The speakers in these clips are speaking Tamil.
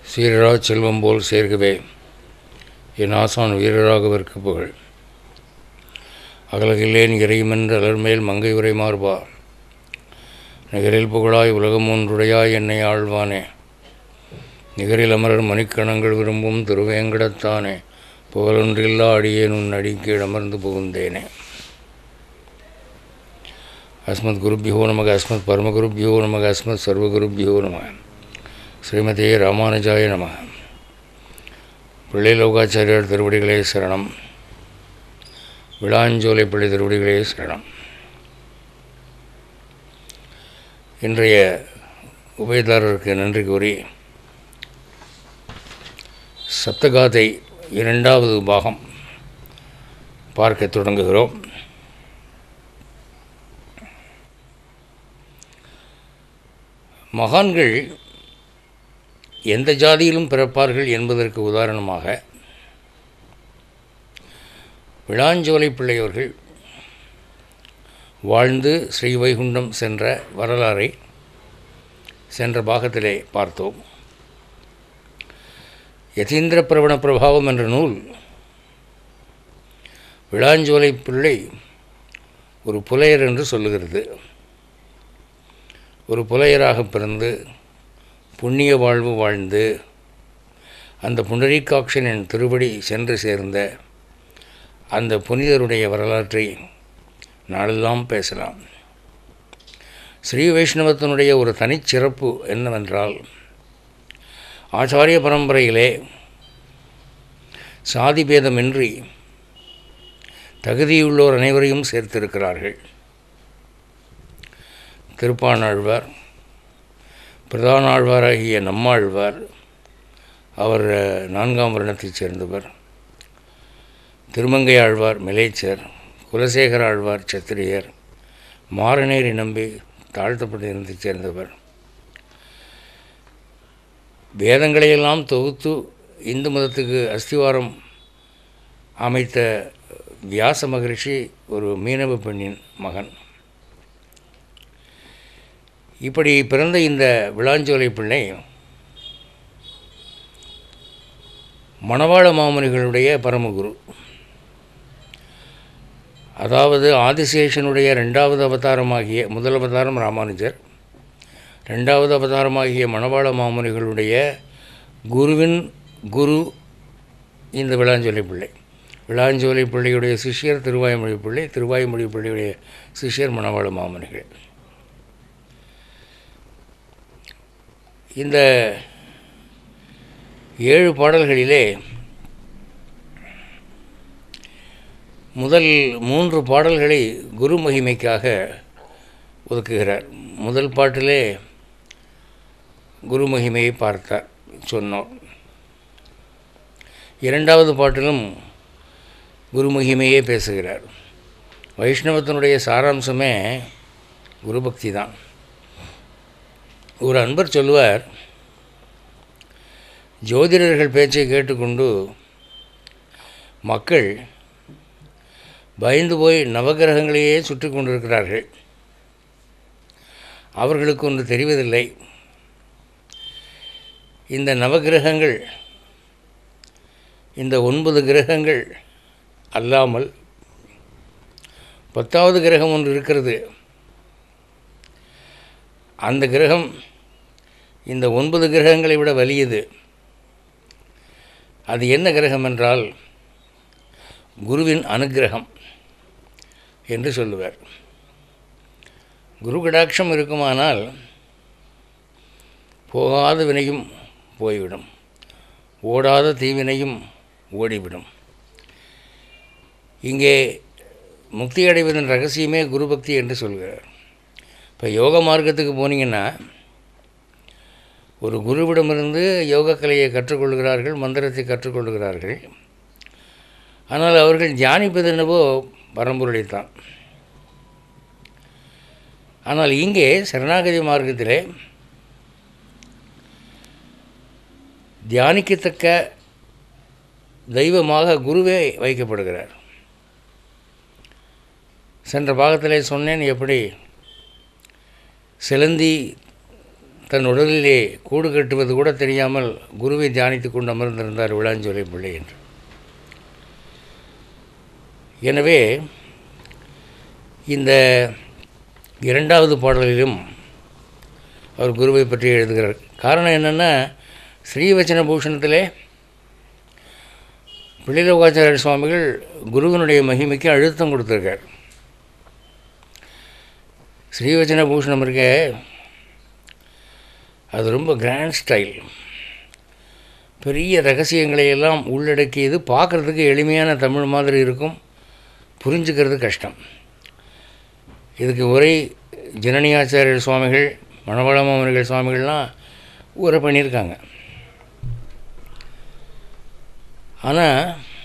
சீரரா செல்வம் போல் சேர்கவே என் ஆசான் வீரராகவிற்கு புகழ். அகலகில்லேன் இறையுமென்று அலர்மேல் மங்கை உரை மார்பா, நிகரில் புகழாய் உலகம் ஒன்றுடையாய் என்னை ஆழ்வானே, நிகரில் அமரர் மணிக்கணங்கள் விரும்பும் திருவேங்கடத்தானே, புகழொன்றில்லா அடியேன் உன் அடிக்கீழ் அமர்ந்து புகுந்தேனே. அஸ்மத் குருபியோ நமக, அஸ்மத் பரமகுருபியோ நமக, அஸ்மத் சர்வகுருபியோ நமக. ஸ்ரீமதே ராமானுஜாய நமக. பிள்ளை லோகாச்சாரியார் திருவடிகளே சரணம். விளாஞ்சோலை பிள்ளை திருவடிகளே சரணம். இன்றைய உபயதாரருக்கு நன்றி கூறி சப்தகாதை 2வது பாகம் பார்க்க தொடங்குகிறோம். மகான்கள் எந்த ஜாதியிலும் பிறப்பார்கள் என்பதற்கு உதாரணமாக விளாஞ்சோலை பிள்ளையவர்கள் வாழ்ந்து ஸ்ரீவைகுண்டம் சென்ற வரலாறை சென்ற பாகத்திலே பார்த்தோம். யதீந்திர பிரவண பிரபாவம் என்ற நூல் விளாஞ்சோலை பிள்ளை ஒரு புலையர் என்று சொல்லுகிறது. ஒரு புலையராக பிறந்து புண்ணிய வாழ்வு வாழ்ந்து அந்த புண்டரீகாட்சனின் திருவடி சென்று சேர்ந்த அந்த புனிதருடைய வரலாற்றை நாளெல்லாம் பேசலாம். ஸ்ரீ வைஷ்ணவத்தினுடைய ஒரு தனிச்சிறப்பு என்னவென்றால், ஆச்சாரிய பரம்பரையிலே சாதி பேதமின்றி தகுதியுள்ளோர் அனைவரையும் சேர்த்திருக்கிறார்கள். திருப்பாணாழ்வார், பிரதான ஆழ்வாராகிய நம்மாழ்வார், அவர் 4ஆம் வருணத்தைச் சேர்ந்தவர். திருமங்கை ஆழ்வார் மிலேச்சர், குலசேகர ஆழ்வார் சத்திரியர், மாரநேரி நம்பி தாழ்த்தப்பட்ட இனத்தைச் சேர்ந்தவர். வேதங்களையெல்லாம் தொகுத்து இந்து மதத்துக்கு அஸ்திவாரம் அமைத்த வியாச மகரிஷி ஒரு மீனவ பெண்ணின் மகன். இப்படி பிறந்த இந்த விளாஞ்சோலை பிள்ளை மணவாள மாமுனிகளுடைய பரமகுரு. அதாவது ஆதிசேஷனுடைய 2வது அவதாரமாகிய, முதல் அவதாரம் ராமானுஜர், 2வது அவதாரமாகிய மணவாள மாமுனிகளுடைய குருவின் குரு இந்த விளாஞ்சோலை பிள்ளை. விளாஞ்சோலை பிள்ளையுடைய சிஷ்யர் திருவாய்மொழி பிள்ளை, திருவாய்மொழி பிள்ளையுடைய சிஷ்யர் மணவாள மாமுனிகள். இந்த 7 பாடல்களிலே முதல் 3 பாடல்களை குரு மகிமைக்காக ஒதுக்குகிறார். முதல் பாட்டிலே குரு மகிமையை பார்த்தார் சொன்னோம். 2வது பாட்டிலும் குரு மகிமையே பேசுகிறார். வைஷ்ணவத்தினுடைய சாராம்சமே குரு பக்தி தான். ஒரு அன்பர் சொல்லுவார், ஜோதிடர்கள் பேச்சை கேட்டுக்கொண்டு மக்கள் பயந்து போய் நவகிரகங்களையே சுற்றி கொண்டிருக்கிறார்கள். அவர்களுக்கு ஒன்று தெரிவதில்லை, இந்த நவகிரகங்கள், இந்த 9 கிரகங்கள் அல்லாமல் 10வது கிரகம் ஒன்று இருக்கிறது. அந்த கிரகம் இந்த 9 கிரகங்களை விட வலியது. அது என்ன கிரகம் என்றால் குருவின் அனுக்கிரகம் என்று சொல்லுவார். குரு கடாட்சம் இருக்குமானால் போகாத வினையும் போய்விடும், ஓடாத தீவினையும் ஓடிவிடும். இங்கே முக்தி அடைவதன் ரகசியமே குரு பக்தி என்று சொல்கிறார். இப்போ யோக மார்க்கத்துக்கு போனீங்கன்னா ஒரு குருவிடமிருந்து யோகக்கலையை கற்றுக்கொள்கிறார்கள், மந்திரத்தை கற்றுக்கொள்கிறார்கள். ஆனால் அவர்கள் தியானிப்பது என்னவோ பரம்பொருளைத்தான். ஆனால் இங்கே சரணாகதி மார்க்கத்திலே தியானிக்கத்தக்க தெய்வமாக குருவே வைக்கப்படுகிறார். சென்ற பாகத்திலே சொன்னேன் எப்படி சிலந்தி தன் உடலிலே கூடு கட்டுவது கூட தெரியாமல் குருவை தியானித்து கொண்டு அமர்ந்திருந்தார் விளாஞ்சோலை பிள்ளை என்று. எனவே இந்த இரண்டாவது பாடலிலும் அவர் குருவை பற்றி எழுதுகிறார். காரணம் என்னென்னா, ஸ்ரீவச்சன பூஷணத்திலே பிள்ளைலோகாச்சாரிய சுவாமிகள் குருவினுடைய மகிமைக்கு அழுத்தம் கொடுத்துருக்கார். ஸ்ரீவச்சன பூஷணம் இருக்க, அது ரொம்ப கிராண்ட் ஸ்டைல், பெரிய ரகசியங்களை எல்லாம் உள்ளடக்கியது. பார்க்குறதுக்கு எளிமையான தமிழ் மாதிரி இருக்கும், புரிஞ்சுக்கிறது கஷ்டம். இதுக்கு உரை ஜனனியாச்சாரியர் சுவாமிகள், மணவாளமாமணிகள் சுவாமிகள்லாம் உரை பண்ணியிருக்காங்க. ஆனால்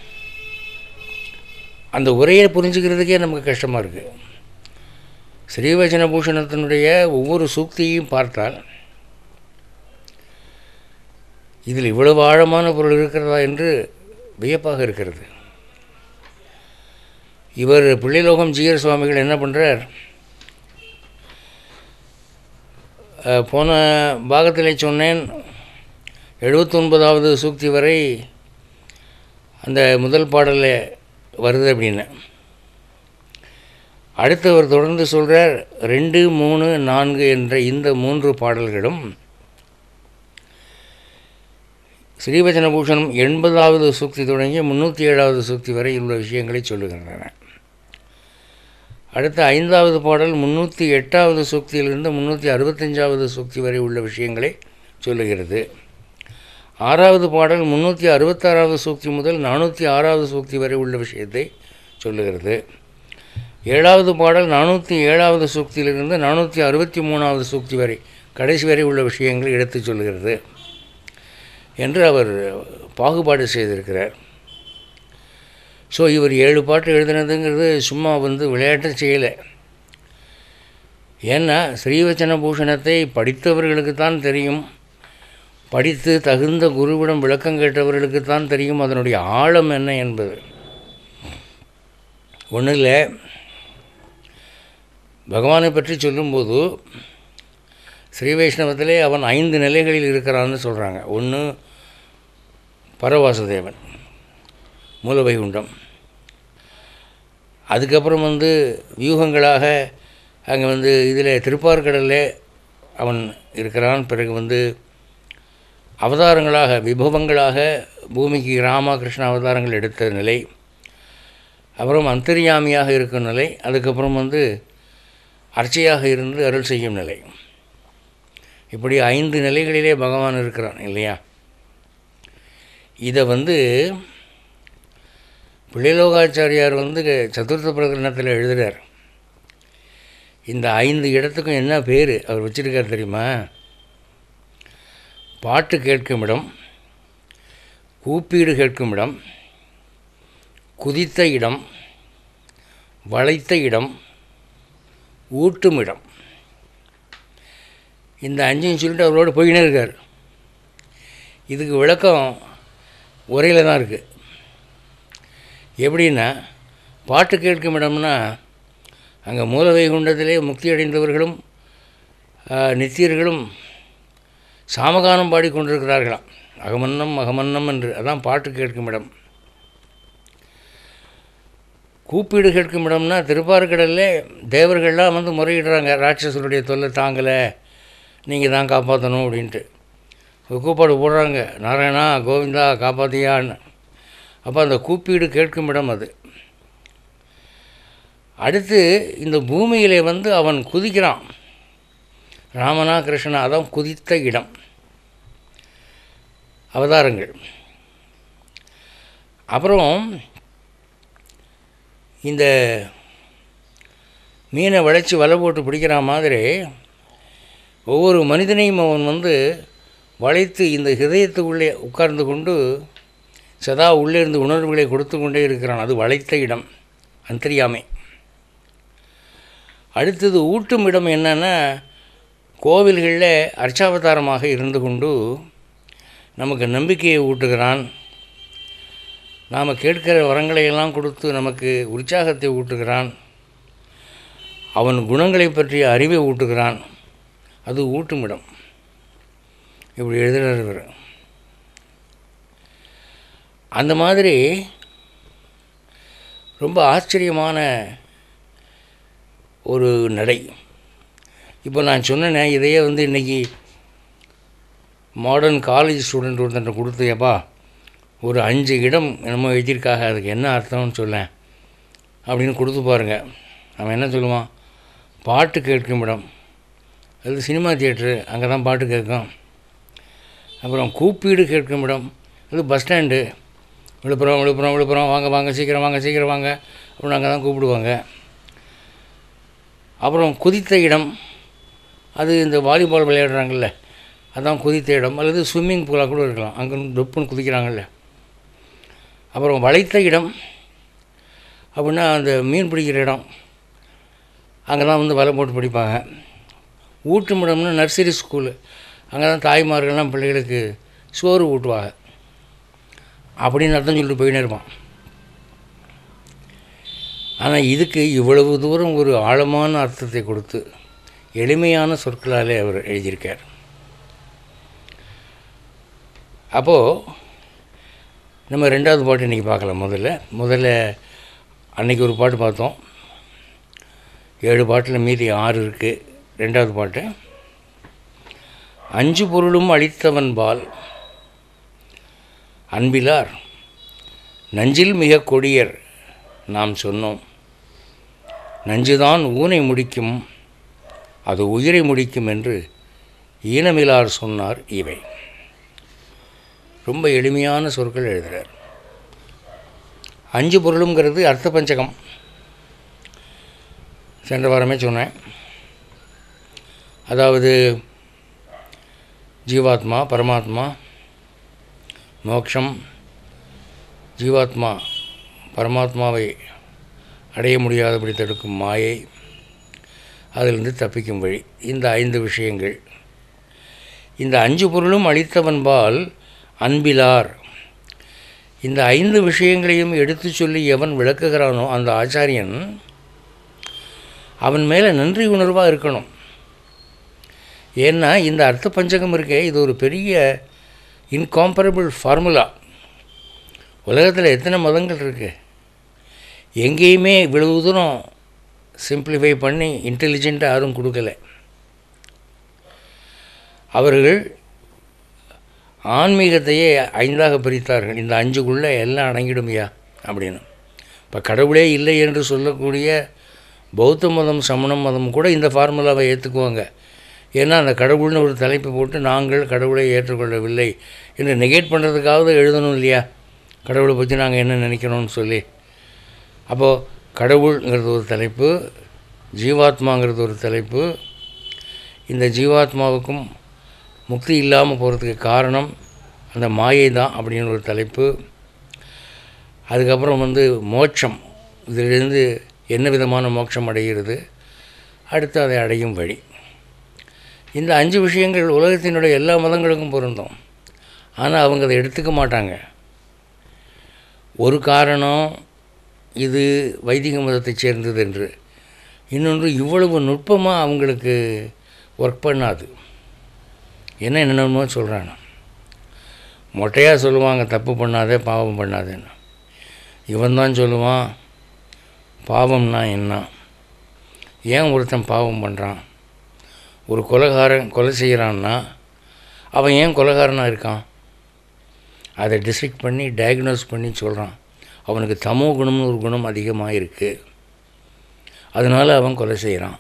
அந்த உரையை புரிஞ்சுக்கிறதுக்கே நமக்கு கஷ்டமாக இருக்குது. ஸ்ரீவச்சன பூஷணத்தினுடைய ஒவ்வொரு சூக்தியையும் பார்த்தால் இதில் இவ்வளவு ஆழமான பொருள் இருக்கிறதா என்று வியப்பாக இருக்கிறது. இவர் பிள்ளைலோகம் ஜீயர் சுவாமிகள் என்ன பண்ணுறார், போன பாகத்திலே சொன்னேன் 79வது சூக்தி வரை அந்த முதல் பாடலில் வருது அப்படின்னு. அடுத்து அவர் தொடர்ந்து சொல்கிறார், 2, 3, 4 என்ற இந்த 3 பாடல்களும் ஸ்ரீவச்சன பூஷணம் 80வது சூக்தி தொடங்கி 307வது சூக்தி வரை உள்ள விஷயங்களை சொல்லுகின்றன. அடுத்த 5வது பாடல் 308வது சூக்தியிலிருந்து 365வது சூக்தி வரை உள்ள விஷயங்களை சொல்லுகிறது. 6வது பாடல் 366வது சூக்தி முதல் 406வது சூக்தி வரை உள்ள விஷயத்தை சொல்லுகிறது. 7வது பாடல் 407வது சூக்தியிலிருந்து 463வது சூக்தி வரை கடைசி வரை உள்ள விஷயங்களை எடுத்துச் சொல்லுகிறது என்று அவர் பாகுபாடு செய்திருக்கிறார். ஸோ இவர் 7 பாட்டு எழுதினதுங்கிறது சும்மா விளையாட்டு செய்யலை. ஏன்னா ஸ்ரீவச்சன பூஷணத்தை படித்தவர்களுக்கு தான் தெரியும், படித்து தகுந்த குருவிடம் விளக்கம் கேட்டவர்களுக்கு தான் தெரியும் அதனுடைய ஆழம் என்ன என்பது. ஒன்றும் இல்லை, பகவானை பற்றி சொல்லும்போது ஸ்ரீ வைஷ்ணவத்திலே அவன் 5 நிலைகளில் இருக்கிறான்னு சொல்கிறாங்க. ஒன்று பரவாசுதேவன், மூலவைகுண்டம். அதுக்கப்புறம் வியூகங்களாக அங்கே இதில் திருப்பார்கடலில் அவன் இருக்கிறான். பிறகு அவதாரங்களாக விபவங்களாக பூமிக்கு ராமா கிருஷ்ண அவதாரங்கள் எடுத்த நிலை, அப்புறம் அந்தர்யாமியாக இருக்கும் நிலை, அதுக்கப்புறம் அர்ச்சையாக இருந்து அருள் செய்யும் நிலை. இப்படி 5 நிலைகளிலே பகவான் இருக்கிறான் இல்லையா. இதை பிள்ளைலோகாச்சாரியார் சதுர்த்த பிரகரணத்தில் எழுதுகிறார். இந்த 5 இடத்துக்கும் என்ன பேர் அவர் வச்சிருக்கார் தெரியுமா? பாட்டு கேட்கும் இடம், கூப்பீடு கேட்கும் இடம், குதித்த இடம், வளைத்த இடம், ஊட்டும் இடம். இந்த 5 சொல்லிட்டு அவரோடு போயினே இருக்கார். இதுக்கு விளக்கம் உரையில் தான் இருக்குது. எப்படின்னா, பாட்டு கேட்கும் இடம்னா அங்கே மூலவைகுண்டத்திலே முக்தி அடைந்தவர்களும் நித்தியர்களும் சாமகானம் பாடிக்கொண்டிருக்கிறார்களாம், அகமன்னம் அகமன்னம் என்று. அதான் பாட்டு கேட்கும் இடம். கூப்பீடு கேட்கும் இடம்னா திருப்பார்கடலில் தேவர்கள்லாம் முறையிடுறாங்க, ராட்சசருடைய தொல்லை தாங்கலை, நீங்கள் தான் காப்பாற்றணும் அப்படின்ட்டு கூப்பாடு போடுறாங்க, நாராயணா கோவிந்தா காப்பாற்றியான்னு. அப்போ அந்த கூப்பீடு கேட்கும் இடம் அது. அடுத்து இந்த பூமியிலே அவன் குதிக்கிறான், ராமனா கிருஷ்ணனா, அதான் குதித்த இடம், அவதாரங்கள். அப்புறம் இந்த மீனை வளைச்சி வலை போட்டு பிடிக்கிற மாதிரி ஒவ்வொரு மனிதனையும் அவன் வளைத்து இந்த ஹிருதயத்துக்குள்ளே உட்கார்ந்து கொண்டு சதா உள்ளே இருந்து உணர்வுகளை கொடுத்து கொண்டே இருக்கிறான். அது வளைத்த இடம், அந்தர்யாமை. அடுத்தது ஊட்டும் இடம் என்னென்னா, கோவில்களில் அர்ச்சாவதாரமாக இருந்து கொண்டு நமக்கு நம்பிக்கையை ஊட்டுகிறான், நாம் கேட்கிற வரங்களையெல்லாம் கொடுத்து நமக்கு உற்சாகத்தை ஊட்டுகிறான், அவன் குணங்களை பற்றிய அறிவை ஊட்டுகிறான். அது ஊட்டும் இடம். இப்படி எழுதுகிறார் இவர். அந்த மாதிரி ரொம்ப ஆச்சரியமான ஒரு நடை. இப்போ நான் சொன்னேனே, இதையே இன்றைக்கி மாடர்ன் காலேஜ் ஸ்டூடெண்ட் ஒருத்தன்ட்ட கொடுத்தையப்பா ஒரு 5 இடம் என்னமோ எழுதியிருக்காக, அதுக்கு என்ன அர்த்தம்னு சொல்லேன் அப்படின்னு கொடுத்து பாருங்கள். அவன் என்ன சொல்லுவான்? பாட்டு கேட்கும் இடம், அது சினிமா தியேட்ரு, அங்கே தான் பாட்டு கேட்கும். அப்புறம் கூப்பீடு கேட்கும் இடம், அது பஸ் ஸ்டாண்டு, விழுப்புரம் விழுப்புரம் விழுப்புரம், வாங்க வாங்க சீக்கிரம் வாங்க சீக்கிரம் வாங்க அப்படின்னு அங்கே தான் கூப்பிடுவாங்க. அப்புறம் குதித்த இடம், அது இந்த வாலிபால் விளையாடுறாங்கல்ல, அதுதான் குதித்த இடம். அல்லது ஸ்விம்மிங் பூலாக கூட இருக்கலாம், அங்கே டொப்புன்னு குதிக்கிறாங்கல்ல. அப்புறம் வளைத்த இடம் அப்படின்னா அந்த மீன் பிடிக்கிற இடம், அங்கே தான் வலை போட்டு பிடிப்பாங்க. ஊட்டும் இடம்னு நர்சரி ஸ்கூலு, அங்கே தான் தாய்மார்கள்லாம் பிள்ளைகளுக்கு சோறு ஊட்டுவாங்க அப்படின்னு அர்த்தம் சொல்லிட்டு போயினே இருப்பான். ஆனால் இதுக்கு இவ்வளவு தூரம் ஒரு ஆழமான அர்த்தத்தை கொடுத்து எளிமையான சொற்களாலே அவர் எழுதியிருக்கார். அப்போது நம்ம 2வது பாட்டு இன்றைக்கி பார்க்கலாம். முதல்ல அன்றைக்கி ஒரு பாட்டு பார்த்தோம். 7 பாட்டில் மீதி 6 இருக்குது. 2வது பாட்டு, 5 பொருளும் அளித்தவன்பால் அன்பிலார் நஞ்சில் மிக கொடியர் நாம் சொன்னோம், நஞ்சுதான் ஊனை முடிக்கும் அது உயிரை முடிக்கும் என்று ஈனமிலார் சொன்னார் இவை. ரொம்ப எளிமையான சொற்கள் எழுதுகிறார். 5 பொருளுங்கிறது அர்த்த பஞ்சகம். சென்ற வாரமே சொன்னேன். அதாவது ஜீவாத்மா, பரமாத்மா, மோட்சம், ஜீவாத்மா பரமாத்மாவை அடைய முடியாதபடி தடுக்கும் மாயை, அதிலிருந்து தப்பிக்கும் வழி, இந்த 5 விஷயங்கள். இந்த 5 பொருளும் அளித்தவன்பால் அன்பிலார். இந்த 5 விஷயங்களையும் எடுத்து சொல்லி எவன் விளக்குகிறானோ அந்த ஆச்சாரியன் அவன் மேலே நன்றி உணர்வாக இருக்கணும். ஏன்னா இந்த அர்த்த பஞ்சகம் இருக்கே, இது ஒரு பெரிய இன்காம்பரபிள் ஃபார்முலா. உலகத்தில் எத்தனை மதங்கள் இருக்குது, எங்கேயுமே இவ்வளவு தூரம் சிம்பிளிஃபை பண்ணி இன்டெலிஜெண்ட்டாக யாரும் கொடுக்கல. அவர்கள் ஆன்மீகத்தையே 5ஆக பிரித்தார்கள். இந்த 5க்குள்ளே எல்லாம் அடங்கிடுமையா அப்படின்னு. இப்போ கடவுளே இல்லை என்று சொல்லக்கூடிய பௌத்த மதம், சமண மதம் கூட இந்த ஃபார்முலாவை ஏற்றுக்குவாங்க. ஏன்னா அந்த கடவுள்னு ஒரு தலைப்பு போட்டு நாங்கள் கடவுளை ஏற்றுக்கொள்ளவில்லை என்று நெகேட் பண்ணுறதுக்காவது எழுதணும் இல்லையா, கடவுளை பற்றி நாங்கள் என்ன நினைக்கிறோன்னு சொல்லி. அப்போது கடவுள்ங்கிறது ஒரு தலைப்பு, ஜீவாத்மாங்கிறது ஒரு தலைப்பு. இந்த ஜீவாத்மாவுக்கும் முக்தி இல்லாமல் போகிறதுக்கு காரணம் அந்த மாயை தான் அப்படின்னு ஒரு தலைப்பு. அதுக்கப்புறம் மோட்சம், இதிலிருந்து என்ன விதமான மோட்சம் அடைகிறது, அடுத்து அதை அடையும் வழி. இந்த 5 விஷயங்கள் உலகத்தினுடைய எல்லா மதங்களுக்கும் பொருந்தும். ஆனால் அவங்க அதை எடுத்துக்க மாட்டாங்க. ஒரு காரணம் இது வைதிக மதத்தை சேர்ந்தது என்று, இன்னொன்று இவ்வளவு நுட்பமாக அவங்களுக்கு ஒர்க் பண்ணாது. என்னென்னமோ சொல்கிறாங்க. மொட்டையாக சொல்லுவாங்க தப்பு பண்ணாதே, பாவம் பண்ணாதேன்னு. இவன் தான் சொல்லுவான் பாவம்னா என்ன, ஏன் ஒருத்தன் பாவம் பண்ணுறான். ஒரு கொலைகாரன் கொலை செய்கிறான்னா அவன் ஏன் கொலைகாரனாக இருக்கான், அதை டிசைட் பண்ணி டயக்னோஸ் பண்ணி சொல்கிறான். அவனுக்கு தமோ குணம்னு ஒரு குணம் அதிகமாக இருக்குது, அதனால் அவன் கொலை செய்கிறான்.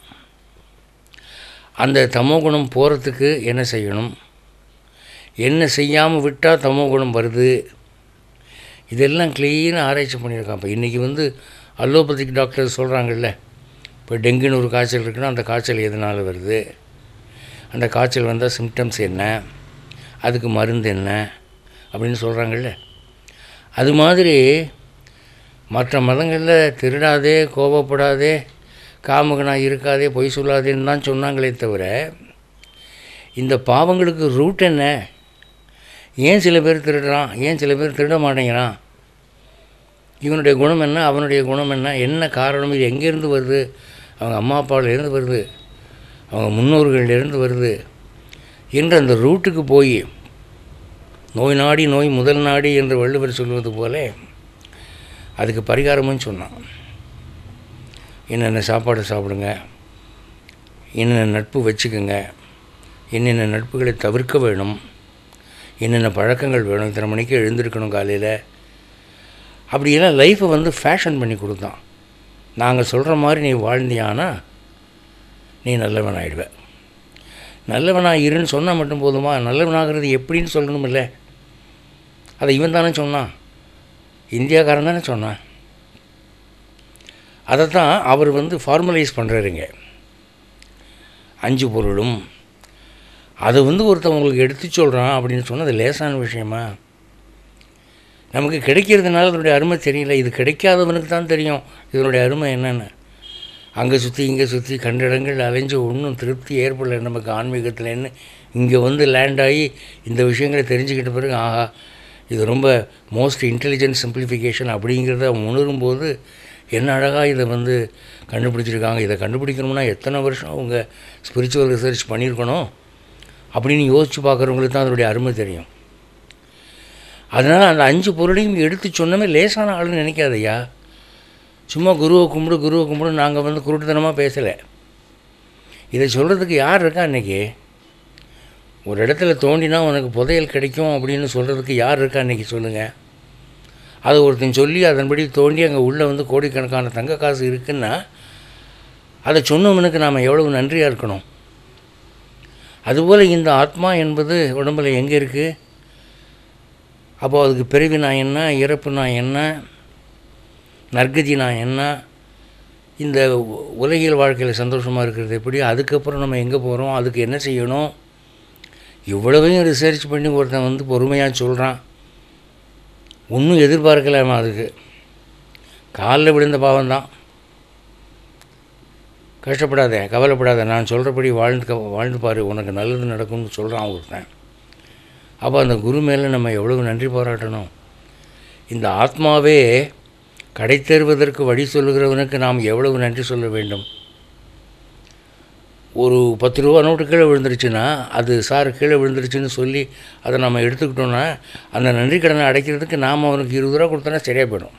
அந்த தமோ குணம் போகிறதுக்கு என்ன செய்யணும், என்ன செய்யாமல் விட்டால் தமோ குணம் வருது, இதெல்லாம் க்ளீனாக ஆராய்ச்சி பண்ணியிருக்கான். இப்போ இன்றைக்கி அலோபதிக் டாக்டர் சொல்கிறாங்கல்ல, இப்போ டெங்குன்னு ஒரு காய்ச்சல் இருக்குன்னா அந்த காய்ச்சல் எதனால் வருது, அந்த காய்ச்சல் வந்தால் சிம்டம்ஸ் என்ன, அதுக்கு மருந்து என்ன அப்படின்னு சொல்கிறாங்கல்ல. அது மாதிரி மற்ற மதங்களில் திருடாதே, கோபப்படாதே, காமுகனாக இருக்காதே, பொய் சொல்லாதேன்னு தான் சொன்னாங்களே தவிர இந்த பாவங்களுக்கு ரூட் என்ன, ஏன் சில பேர் திருடுறான், ஏன் சில பேர் திருட மாட்டேங்கிறான், இவனுடைய குணம் என்ன, அவனுடைய குணம் என்ன, என்ன காரணம், இது எங்கேருந்து வருது, அவங்க அம்மா அப்பாவிலேருந்து வருது, அவங்க முன்னோர்கள்லேருந்து வருது, என்று அந்த ரூட்டுக்கு போய் நோய் நாடி நோய் முதல் நாடி என்று வள்ளுவர் சொல்வது போல அதுக்கு பரிகாரமும் சொன்னான். என்னென்ன சாப்பாடு சாப்பிடுங்க, என்னென்ன நட்பு வச்சுக்கோங்க, என்னென்ன நட்புகளை தவிர்க்க வேணும், என்னென்ன பழக்கங்கள் வேணும், இத்தனை மணிக்கு எழுந்திருக்கணும் காலையில், அப்படியெல்லாம் லைஃப்பை வந்து ஃபேஷன் பண்ணி கொடுத்தான். நாங்கள் சொல்கிற மாதிரி நீ வாழ்ந்தியானா நீ நல்லவன் ஆகிடுவேன். நல்லவனாக இருன்னு சொன்னால் மட்டும் போதுமா? நல்லவனாகிறது எப்படின்னு சொல்லணுமில்ல. அதை இவன் தானே சொன்னான், இந்தியாக்காரன் தானே சொன்னான். அதை தான் அவர் வந்து ஃபார்மலைஸ் பண்ணுறாருங்க. 5 பொருளும் அதை வந்து ஒருத்தவங்களுக்கு எடுத்து சொல்கிறான் அப்படின்னு சொன்னால் அது லேசான விஷயமா? நமக்கு கிடைக்கிறதுனால அதனுடைய அருமை தெரியல. இது கிடைக்காதவனுக்கு தான் தெரியும் இதனுடைய அருமை என்னென்னு. அங்கே சுற்றி இங்கே சுற்றி கண்டிடங்கள் அலைஞ்சு ஒன்றும் திருப்தி ஏற்படலை நமக்கு ஆன்மீகத்தில்ன்னு இங்கே வந்து லேண்ட் ஆகி இந்த விஷயங்களை தெரிஞ்சுக்கிட்ட பிறகு ஆஹா இது ரொம்ப மோஸ்ட் இன்டெலிஜென்ட் சிம்பிளிஃபிகேஷன் அப்படிங்கிறத உணரும்போது என்ன அழகாக இதை வந்து கண்டுபிடிச்சிருக்காங்க. இதை கண்டுபிடிக்கணும்னா எத்தனை வருஷம் அவங்க ஸ்பிரிச்சுவல் ரிசர்ச் பண்ணியிருக்கணும் அப்படின்னு யோசித்து பார்க்குறவங்களுக்கு தான் அதனுடைய அருமை தெரியும். அதனால் அந்த 5 பொருளையும் எடுத்து சொன்னமே லேசான ஆளுன்னு நினைக்காதையா. சும்மா குருவை கும்பிடு நாங்கள் வந்து குருட்டுத்தனமாக பேசலை. இதை சொல்கிறதுக்கு யார் இருக்கா அன்றைக்கி? ஒரு இடத்துல தோண்டினா உனக்கு புதையல் கிடைக்கும் அப்படின்னு சொல்கிறதுக்கு யார் இருக்கா அன்றைக்கி சொல்லுங்கள்? அதை ஒருத்தன் சொல்லி அதன்படி தோண்டி அங்கே உள்ளே வந்து கோடிக்கணக்கான தங்க காசு இருக்குன்னா அதை சொன்னவனுக்கு நாம் எவ்வளவு நன்றியாக இருக்கணும். அதுபோல் இந்த ஆத்மா என்பது உடம்பில் எங்கே இருக்குது? அப்போது அதுக்கு பிறவி நான் என்ன, இறப்பு நான் என்ன, நற்கதி நான் என்ன, இந்த உலகியல் வாழ்க்கையில் சந்தோஷமாக இருக்கிறது எப்படி, அதுக்கப்புறம் நம்ம எங்கே போகிறோம், அதுக்கு என்ன செய்யணும், இவ்வளவையும் ரிசர்ச் பண்ணி ஒருத்தன் வந்து பொறுமையாக சொல்கிறான். ஒன்றும் எதிர்பார்க்கலாமா? அதுக்கு காலில் விழுந்த பாவம்தான். கஷ்டப்படாத, கவலைப்படாத, நான் சொல்கிறபடி வாழ்ந்து பாரு, உனக்கு நல்லது நடக்கும்னு சொல்கிறான் ஒருத்தன். அப்போ அந்த குரு மேலே நம்ம எவ்வளவு நன்றி பாராட்டணும். இந்த ஆத்மாவே கடை தேர்வதற்கு வழி சொல்லுகிறவனுக்கு நாம் எவ்வளவு நன்றி சொல்ல வேண்டும். ஒரு 10 ரூபா நோட்டு கீழே விழுந்துருச்சுன்னா அது சார் கீழே விழுந்துருச்சுன்னு சொல்லி அதை நம்ம எடுத்துக்கிட்டோன்னா அந்த நன்றி கடனை அடைக்கிறதுக்கு நாம் அவனுக்கு 20 ரூபா கொடுத்தோன்னா சரியாக போயிடும்.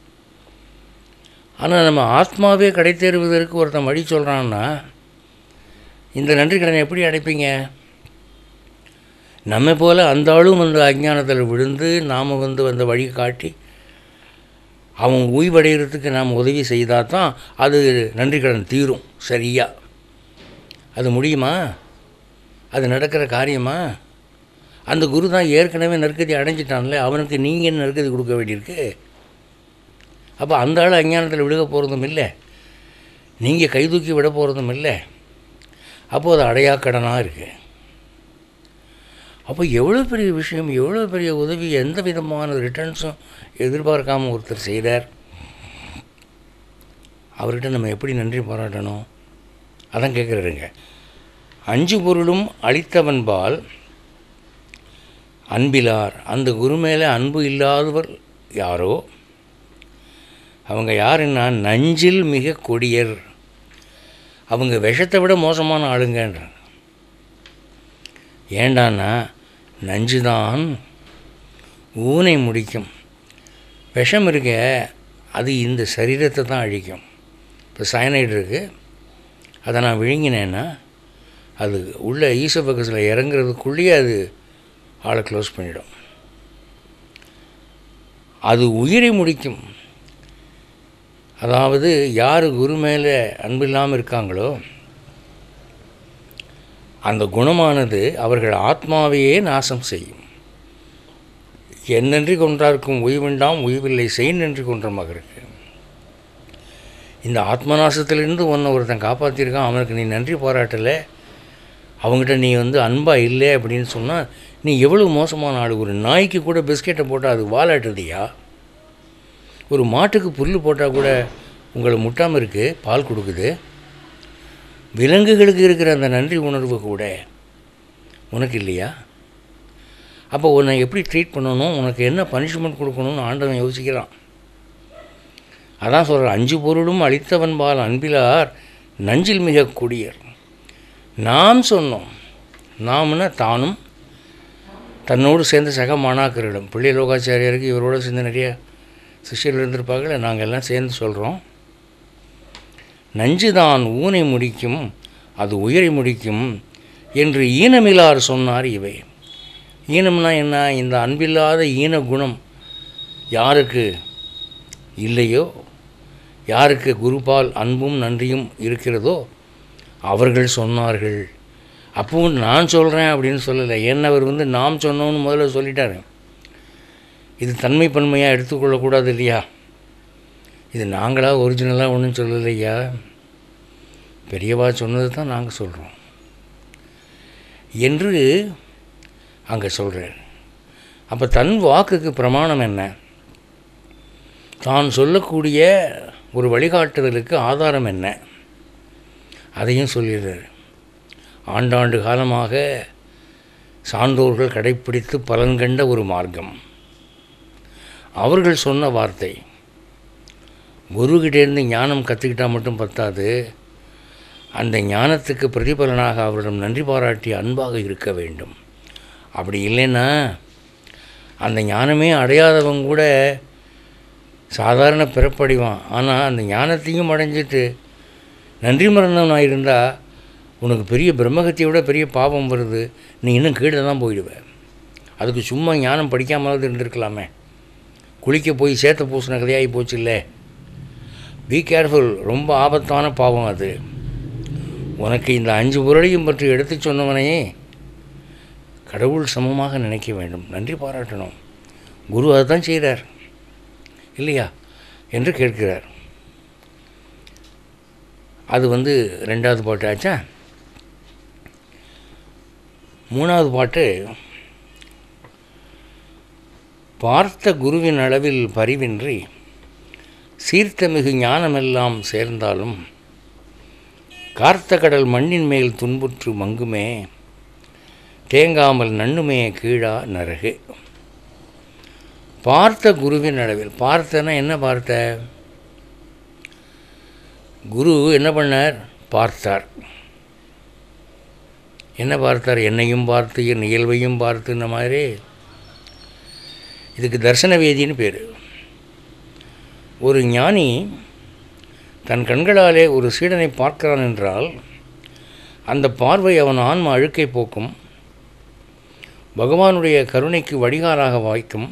ஆனால் நம்ம ஆத்மாவே கடை தேர்வதற்கு ஒருத்தன் வழி சொல்கிறான்னா இந்த நன்றி கடனை எப்படி அடைப்பீங்க? நம்ம போல் அந்த ஆளும் அந்த அஞ்ஞானத்தில் விழுந்து நாம் வந்து அந்த வழி காட்டி அவன் ஓய்வடைகிறதுக்கு நாம் உதவி செய்தால் தான் அது நன்றி கடன் தீரும். சரியா? அது முடியுமா? அது நடக்கிற காரியமா? அந்த குரு தான் ஏற்கனவே நற்கதி அடைஞ்சிட்டான்ல, அவனுக்கு நீங்கள் என்ன நற்கதி கொடுக்க வேண்டியிருக்கு? அப்போ அந்த ஆள் அஞ்ஞானத்தில் விழுக போகிறதும் இல்லை, நீங்கள் கைதூக்கி விட போகிறதும் இல்லை. அப்போது அது அடையா கடனாக இருக்குது. அப்போ எவ்வளோ பெரிய விஷயம், எவ்வளோ பெரிய உதவி, எந்த விதமான ரிட்டர்ன்ஸும் எதிர்பார்க்காமல் ஒருத்தர் செய்கிறார். அவர்கிட்ட நம்ம எப்படி நன்றி பாராட்டணும்? அதான் கேட்குறாருங்க. 5 பொருளும் அளித்தவன்பால் அன்பிலார். அந்த குரு மேலே அன்பு இல்லாதவர் யாரோ அவங்க யாருன்னா நஞ்சில் மிக கொடியர். அவங்க விஷத்தை விட மோசமான ஆளுங்கன்றாங்க. ஏண்டான்னா நஞ்சு தான் ஊனை முடிக்கும். விஷம் இருக்க அது இந்த சரீரத்தை தான் அழிக்கும். இப்போ சயனைடு இருக்குது, அதை நான் விழுங்கினேன்னா அது உள்ள ஈசோபகஸில் இறங்குறதுக்குள்ளேயே அது ஆளை க்ளோஸ் பண்ணிடும். அது உயிரை முடிக்கும். அதாவது யார் குரு மேலே அன்பு இல்லாமல் இருக்காங்களோ அந்த குணமானது அவர்கள் ஆத்மாவையே நாசம் செய்யும். என்னென்றி கொன்றார்க்கும் உய்வுண்டாம் உய்வில்லை செய் நன்றி கொன்ற மகருக்கு. இந்த ஆத்மநாசத்திலிருந்து ஒன்றை ஒருத்தன் காப்பாற்றிருக்கான், அவனுக்கு நீ நன்றி பாராட்டலை, அவங்ககிட்ட நீ வந்து அன்பாக இல்லை அப்படின்னு சொன்னால் நீ எவ்வளோ மோசமான ஆள். ஒரு நாய்க்கு கூட பிஸ்கெட்டை போட்டால் அது வாலாட்டுதியா? ஒரு மாட்டுக்கு புல் போட்டால் கூட உங்களை முட்டாமல் இருக்குது, பால் கொடுக்குது. விலங்குகளுக்கு இருக்கிற அந்த நன்றி உணர்வு கூட உனக்கு இல்லையா? அப்போ உன்னை எப்படி ட்ரீட் பண்ணணும், உனக்கு என்ன பனிஷ்மெண்ட் கொடுக்கணும்னு ஆண்டவன் யோசிக்கிறான். அதான் சொல்கிறார், 5 பொருளும் அளித்தவன்பால் அன்பிலார் நஞ்சில் மிக கொடியர். நாம் சொன்னோம், நாம்னா தானும் தன்னோடு சேர்ந்த சக மாணாக்கரிடம். பிள்ளை லோகாச்சாரியாருக்கு இவரோடு சேர்ந்து நிறைய சிஷ்யர்கள் இருந்திருப்பாங்களே, நாங்கள் எல்லாம் சேர்ந்து சொல்கிறோம். நஞ்சுதான் ஊனை முடிக்கும், அது உயிரை முடிக்கும் என்று ஈனமில்லார் சொன்னார் இவை. ஈனம்னா என்ன? இந்த அன்பில்லாத ஈன குணம் யாருக்கு இல்லையோ, யாருக்கு குருபால் அன்பும் நன்றியும் இருக்கிறதோ அவர்கள் சொன்னார்கள். அப்பவும் நான் சொல்கிறேன் அப்படின்னு சொல்லலை. ஏன்னா அவர் நாம் சொன்னோன்னு முதல்ல சொல்லிட்டார். இது தன்மை பன்மையாக எடுத்துக்கொள்ளக்கூடாது இல்லையா? இது நாங்களாக ஒரிஜினலாக ஒன்றும் சொல்லலையா, பெரியவா சொன்னது தான் நாங்கள் சொல்கிறோம் என்று அங்கே சொல்கிறார். அப்போ தன் வாக்குக்கு பிரமாணம் என்ன? தான் சொல்லக்கூடிய ஒரு வழிகாட்டுதலுக்கு ஆதாரம் என்ன? அதையும் சொல்லிடுறார். ஆண்டாண்டு காலமாக சான்றோர்கள் கடைப்பிடித்து பலன் கண்ட ஒரு மார்க்கம். அவர்கள் சொன்ன வார்த்தை. குருக்கிட்டேருந்து ஞானம் கற்றுக்கிட்டால் மட்டும் பத்தாது, அந்த ஞானத்துக்கு பிரதிபலனாக அவரிடம் நன்றி பாராட்டி அன்பாக இருக்க வேண்டும். அப்படி இல்லைன்னா அந்த ஞானமே அடையாதவங்க கூட சாதாரண பிறப்படைவான். ஆனால் அந்த ஞானத்தையும் அடைஞ்சிட்டு நன்றி மறந்தவனாக இருந்தால் உனக்கு பெரிய பிரம்மகத்தியை விட பெரிய பாவம் வருது, நீ இன்னும் கீழே தான் போயிடுவேன். அதுக்கு சும்மா ஞானம் படிக்காமலாவது இருந்திருக்கலாமே. குளிக்க போய் சேத்த பூசின கதையாகி போச்சு இல்லை. பி கேர்ஃபுல், ரொம்ப ஆபத்தான பாவம் அது. உனக்கு இந்த 5 பொருளையும் பற்றி எடுத்து சொன்னவனையே கடவுள் சமமாக நினைக்க வேண்டும், நன்றி பாராட்டணும். குரு அதை தான் செய்கிறார் இல்லையா என்று கேட்கிறார். அது 2வது பாட்டு ஆச்சா. 3வது பாட்டு, பார்த்த குருவின் அளவில் பரிவின்றி சீர்த்தமிகு ஞானமெல்லாம் சேர்ந்தாலும் கார்த்த கடல் மண்ணின் மேல் துன்புற்று மங்குமே தேங்காமல் நண்ணுமே கீழா நரகு. பார்த்த குருவின் அளவில். பார்த்தனா என்ன பார்த்த? குரு என்ன பண்ணார்? பார்த்தார். என்ன பார்த்தார்? என்னையும் பார்த்து என் இயல்பையும் பார்த்து. இந்த மாதிரி இதுக்கு தர்சன வேதின்னு பேர். ஒரு ஞானி தன் கண்களாலே ஒரு சீடனை பார்க்கிறான் என்றால் அந்த பார்வை அவன் ஆன்ம அழுக்கை போக்கும், பகவானுடைய கருணைக்கு வடிகாலாக வாய்க்கும்,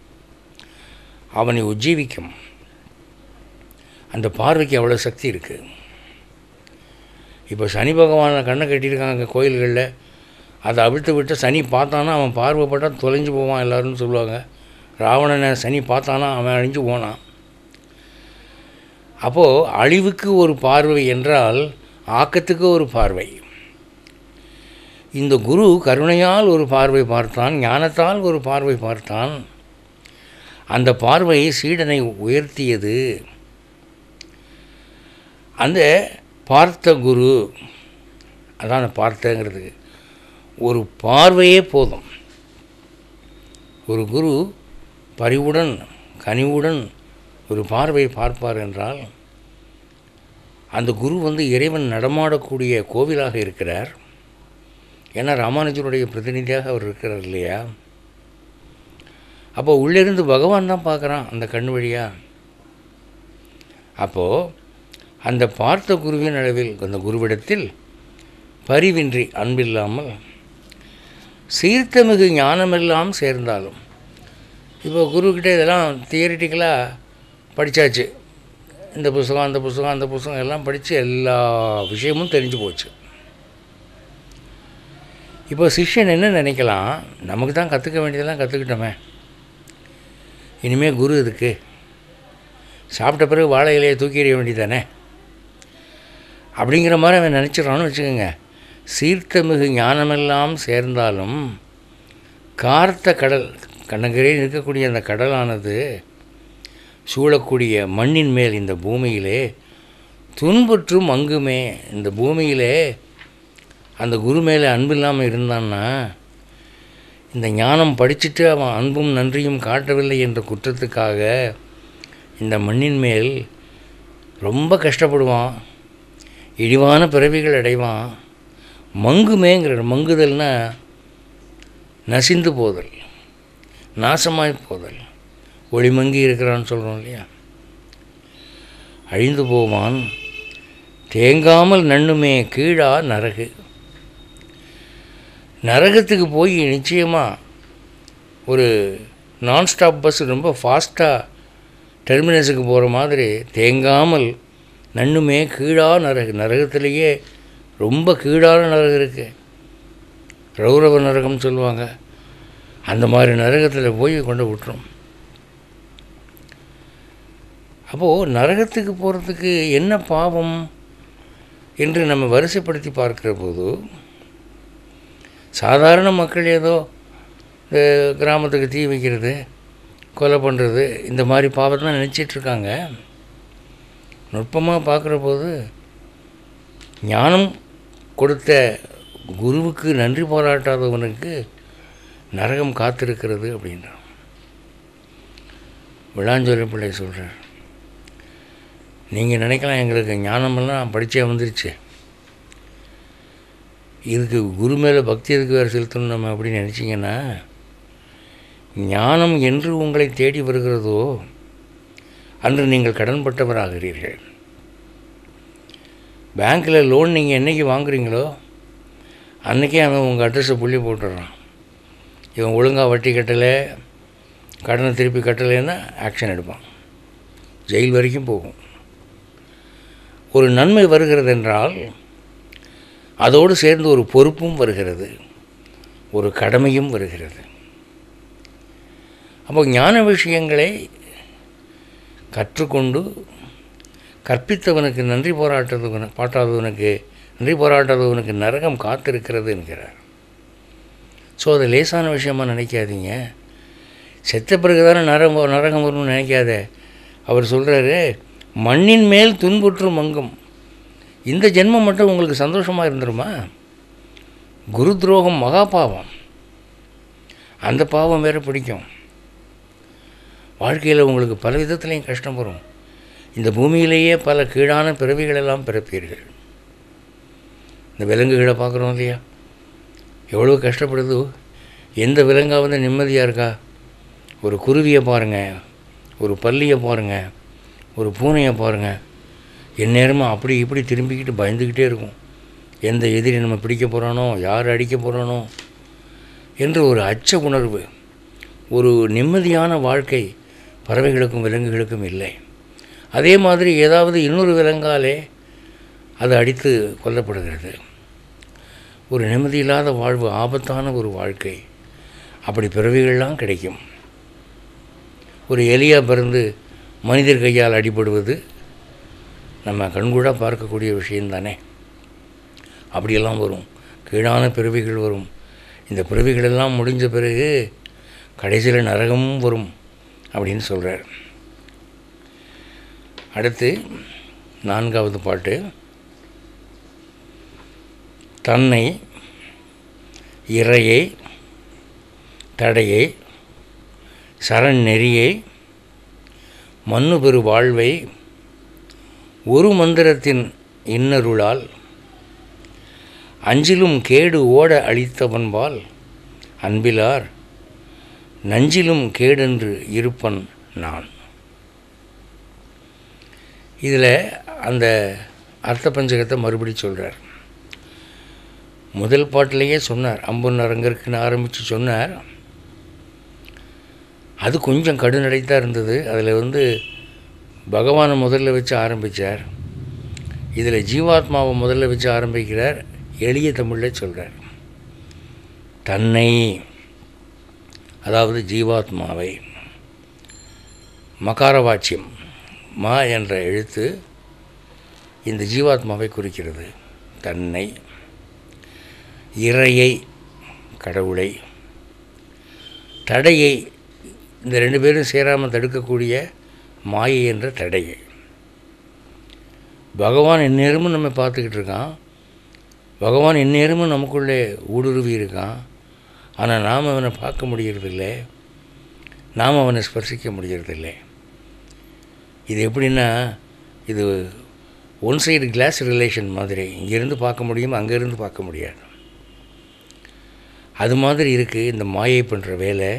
அவனை உஜ்ஜீவிக்கும். அந்த பார்வைக்கு அவ்வளோ சக்தி இருக்குது. இப்போ சனி பகவானை கண்ணை கட்டியிருக்காங்க கோயில்களில். அதை அவிழ்த்து விட்டு சனி பார்த்தானா அவன் பார்வைப்பட்டால் தொலைஞ்சு போவான் எல்லோரும் சொல்லுவாங்க. ராவணனை சனி பார்த்தானா அவன் அழிஞ்சு போனான். அப்போது அழிவுக்கு ஒரு பார்வை என்றால் ஆக்கத்துக்கு ஒரு பார்வை. இந்த குரு கருணையால் ஒரு பார்வை பார்த்தான், ஞானத்தால் ஒரு பார்வை பார்த்தான். அந்த பார்வை சீடனை உயர்த்தியது. அந்த பார்த்த குரு, அதான் பார்த்தங்கிறதுக்கு ஒரு பார்வையே போதும். ஒரு குரு பரிவுடன் கனிவுடன் ஒரு பார்வையை பார்ப்பார் என்றால் அந்த குரு இறைவன் நடமாடக்கூடிய கோவிலாக இருக்கிறார். ஏன்னா ராமானுஜருடைய பிரதிநிதியாக அவர் இருக்கிறார் இல்லையா? அப்போ உள்ளிருந்து பகவான் தான் பார்க்குறான் அந்த கண் வழியாக. அப்போது அந்த பார்த்த குருவின் அளவில் அந்த குருவிடத்தில் பரிவின்றி அன்பில்லாமல் சீர்த்தமிகு ஞானமெல்லாம் சேர்ந்தாலும். இப்போ குருக்கிட்ட இதெல்லாம் தியரிட்டிக்கலாக படித்தாச்சு. இந்த புஸ்தகம் அந்த புஸ்தகம் அந்த புஸ்தகம் எல்லாம் படித்து எல்லா விஷயமும் தெரிஞ்சு போச்சு. இப்போ சிஷ்யன் என்ன நினைக்கலாம்? நமக்கு தான் கற்றுக்க வேண்டியதெல்லாம் கற்றுக்கிட்டோமே, இனிமேல் குரு இருக்குது, சாப்பிட்ட பிறகு வாழை இலையை தூக்கி எறிய வேண்டியதானே அப்படிங்கிற மாதிரி அவன் நினச்சிடறான்னு வச்சுக்கோங்க. சீர்த்தமிகு ஞானமெல்லாம் சேர்ந்தாலும் கார்த்த கடல், கண்ணங்கரையில் இருக்கக்கூடிய அந்த கடலானது சூழக்கூடிய மண்ணின் மேல் இந்த பூமியிலே துன்புற்றும் அங்குமே. இந்த பூமியிலே அந்த குரு மேலே அன்பு இல்லாமல் இருந்தான்னா, இந்த ஞானம் படிச்சுட்டு அவன் அன்பும் நன்றியும் காட்டவில்லை என்ற குற்றத்துக்காக இந்த மண்ணின் மேல் ரொம்ப கஷ்டப்படுவான், இழிவான பிறவிகள் அடைவான், மங்குமேங்கிறார். மங்குதல்னா நசிந்து போதல், நாசமாய் போதல். ஒளிமங்கி இருக்கிறான்னு சொல்கிறோம் இல்லையா? அழிந்து போவான் தேங்காமல் நண்ணுமே கீழா நரகு. நரகத்துக்கு போய் நிச்சயமாக ஒரு நான்ஸ்டாப் பஸ் ரொம்ப ஃபாஸ்ட்டாக டெர்மினஸுக்கு போகிற மாதிரி தேங்காமல் நண்ணுமே கீழா நரகு. நரகத்திலேயே ரொம்ப கீழான நரகம் இருக்குது, ரௌரவ நரகம்னு சொல்லுவாங்க. அந்த மாதிரி நரகத்தில் போய் கொண்டு விட்டுரும். அப்போது நரகத்துக்கு போகிறதுக்கு என்ன பாவம் என்று நம்ம வரிசைப்படுத்தி பார்க்குற போது, சாதாரண மக்கள் ஏதோ கிராமத்துக்கு தீ வைக்கிறது, கொலை பண்ணுறது, இந்த மாதிரி பாவத்தான் நினச்சிட்ருக்காங்க. நுட்பமாக பார்க்குற போது ஞானம் கொடுத்த குருவுக்கு நன்றி பாராட்டாதவனுக்கு நரகம் காத்திருக்கிறது அப்படின்றான். விளாஞ்சொலி பிள்ளை சொல்கிறார், நீங்கள் நினைக்கலாம் எங்களுக்கு ஞானமெல்லாம் படித்தே வந்துருச்சு, இதுக்கு குரு மேலே பக்தி எதுக்கு வேறு செலுத்தணும் நம்ம அப்படின்னு நினச்சிங்கன்னா, ஞானம் என்று உங்களை தேடி வருகிறதோ அன்று நீங்கள் கடன்பட்டவராகிறீர்கள். பேங்க்கில் லோன் நீங்கள் என்றைக்கு வாங்குறீங்களோ அன்றைக்கே அவன் உங்கள் அட்ரஸை புள்ளி போட்டுடுறான். இவன் ஒழுங்காக வட்டி கட்டலை, கடனை திருப்பி கட்டலைன்னா ஆக்ஷன் எடுப்பான், ஜெயில் வரைக்கும் போகும். ஒரு நன்மை வருகிறது என்றால் அதோடு சேர்ந்து ஒரு பொறுப்பும் வருகிறது, ஒரு கடமையும் வருகிறது. அப்போ ஞான விஷயங்களை கற்றுக்கொண்டு கற்பித்தவனுக்கு நன்றி பாராட்டாதவனுக்கு நரகம் காத்திருக்கிறது என்கிறார். ஸோ அது லேசான விஷயமாக நினைக்காதீங்க. செத்த பிறகு தானே நரகம் வரும்னு நினைக்காத. அவர் சொல்கிறாரு, மண்ணின் மேல் துன்புற்று மங்கும். இந்த ஜென்மம் மட்டும் உங்களுக்கு சந்தோஷமாக இருந்துருமா? குரு துரோகம் மகா பாவம், அந்த பாவம் வேறு பிடிக்கும். வாழ்க்கையில் உங்களுக்கு பல விதத்துலேயும் கஷ்டம் வரும். இந்த பூமியிலேயே பல கீழான பிறவிகளெல்லாம் பிறப்பீர்கள். இந்த விலங்குகளை பார்க்குறோம் இல்லையா, எவ்வளோ கஷ்டப்படுது. எந்த விலங்காவது நிம்மதியாக இருக்கா? ஒரு குருவியை பாருங்கள், ஒரு பல்லியை பாருங்கள், ஒரு பூனையை பாருங்கள், எந்நேரமும் அப்படி இப்படி திரும்பிக்கிட்டு பயந்துக்கிட்டே இருக்கும். எந்த எதிரி நம்ம பிடிக்க போகிறானோ, யார் அடிக்க போகிறானோ என்று ஒரு அச்ச உணர்வு. ஒரு நிம்மதியான வாழ்க்கை பறவைகளுக்கும் விலங்குகளுக்கும் இல்லை. அதே மாதிரி ஏதாவது இன்னொரு விலங்காலே அது அடித்து கொல்லப்படுகிறது. ஒரு நிம்மதியில்லாத வாழ்வு, ஆபத்தான ஒரு வாழ்க்கை. அப்படி பிறவிகள்லாம் கிடைக்கும். ஒரு எலியாக பிறந்து மனிதர் கையால் அடிபடுவது நம்ம கண்கூடாக பார்க்கக்கூடிய விஷயந்தானே. அப்படியெல்லாம் வரும், கீழான பிறவிகள் வரும். இந்த பிறவிகளெல்லாம் முடிஞ்ச பிறகு கடைசியில் நரகமும் வரும் அப்படின்னு சொல்கிறார். அடுத்து 4வது பாட்டு. தன்னை, இறையை, தடையை, சரண் நெறியை, மன்னு பெரு வாழ்வை ஒரு மந்திரத்தின் இன்னருளால் அஞ்சிலும் கேடு ஓட அளித்தவன்பால் அன்பிலார் நஞ்சிலும் கேடென்று இருப்பன் நான். இதில் அந்த அர்த்த பஞ்சகத்தை மறுபடி சொல்கிறார். முதல் பாட்டிலேயே சொன்னார், அம்பொன் அரங்கருக்குன்னு ஆரம்பித்து சொன்னார். அது கொஞ்சம் கடுநடைத்தான் இருந்தது. அதில் பகவானை முதல்ல வச்சு ஆரம்பித்தார். இதில் ஜீவாத்மாவை முதல்ல வச்சு ஆரம்பிக்கிறார். எளிய தமிழில் சொல்கிறார். தன்னை, அதாவது ஜீவாத்மாவை, மகார வாச்சியம் மா என்ற எழுத்து இந்த ஜீவாத்மாவை குறிக்கிறது. தன்னை, இறையை, கடவுளை, தடையை, இந்த ரெண்டு பேரும் சேராமல் தடுக்கக்கூடிய மாயை என்ற தடையை. பகவான் எந்நேரமும் நம்ம பார்த்துக்கிட்டு இருக்கான். பகவான் எந்நேரமும் நமக்குள்ளே ஊடுருவி இருக்கான். ஆனால் நாம் அவனை பார்க்க முடிகிறதில்லை, நாம் அவனை ஸ்பர்சிக்க முடிகிறதில்லை. இது எப்படின்னா, இது ஒன் சைடு கிளாஸ் ரிலேஷன் மாதிரி. இங்கேருந்து பார்க்க முடியும், அங்கேருந்து பார்க்க முடியாது. அது மாதிரி இருக்குது இந்த மாயை பண்ணுற வேலை.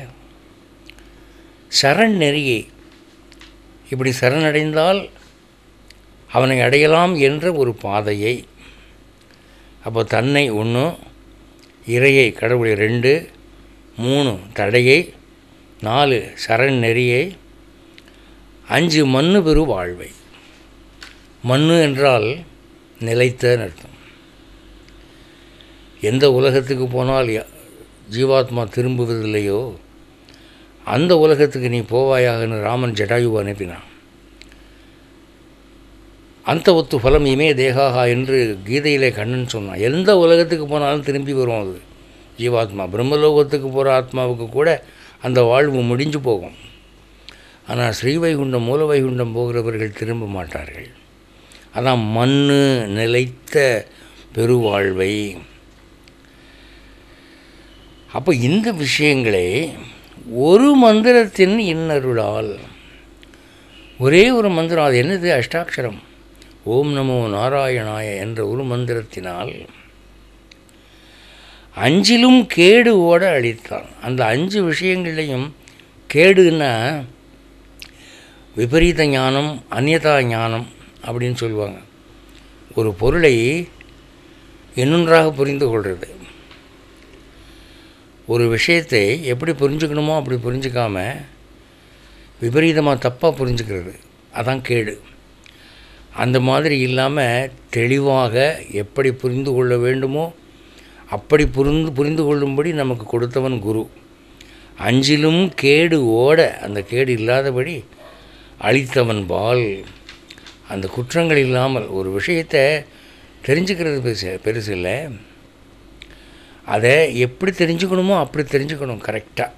சரண் நெறியை இப்படி சரணடைந்தால் அவனை அடையலாம் என்ற ஒரு பாதையை, அப்போ தன்னை 1, இறையை கடவுளை 2, 3 தடையை, 4 சரண் நெறியை, 5 மண்ணு பெரு வாழ்வை. மண்ணு என்றால் நிலைத்தன்னு அர்த்தம். எந்த உலகத்துக்கு போனால் ஜீவாத்மா திரும்புவதில்லையோ அந்த உலகத்துக்கு நீ போவாயாகன்னு ராமன் ஜடாயுவை அனுப்பினான். அந்த ஒத்து பலம் இமே தேகாகா என்று கீதையிலே கண்ணன் சொன்னான். எந்த உலகத்துக்கு போனாலும் திரும்பி வரும் அது ஜீவாத்மா. பிரம்மலோகத்துக்கு போகிற ஆத்மாவுக்கு கூட அந்த வாழ்வு முடிஞ்சு போகும். ஆனால் ஸ்ரீவைகுண்டம் மூலவைகுண்டம் போகிறவர்கள் திரும்ப மாட்டார்கள். அதான் மண்ணு நிலைத்த பெருவாழ்வை. அப்போ இந்த விஷயங்களே ஒரு மந்திரத்தின் இன்னருளால், ஒரே ஒரு மந்திரம், அது என்னது? அஷ்டாட்சரம். ஓம் நமோ நாராயணாய என்ற ஒரு மந்திரத்தினால் 5லும் கேடு ஓட அளித்தான். அந்த 5 விஷயங்களையும் கேடுன்னா விபரீத ஞானம், அந்நியதா ஞானம் அப்படின்னு சொல்லுவாங்க. ஒரு பொருளை இன்னொன்றாக புரிந்து கொள்வது. ஒரு விஷயத்தை எப்படி புரிஞ்சுக்கணுமோ அப்படி புரிஞ்சிக்காமல் விபரீதமாக தப்பாக புரிஞ்சுக்கிறது, அதான் கேடு. அந்த மாதிரி இல்லாமல் தெளிவாக எப்படி புரிந்து கொள்ள வேண்டுமோ அப்படி புரிந்து கொள்ளும்படி நமக்கு கொடுத்தவன் குரு. 5லும் கேடு ஓட, அந்த கேடு இல்லாதபடி அளித்தவன் பால். அந்த குற்றங்கள் இல்லாமல் ஒரு விஷயத்தை தெரிஞ்சுக்கிறது பெருசு இல்லை, அதை எப்படி தெரிஞ்சுக்கணுமோ அப்படி தெரிஞ்சுக்கணும் கரெக்டாக.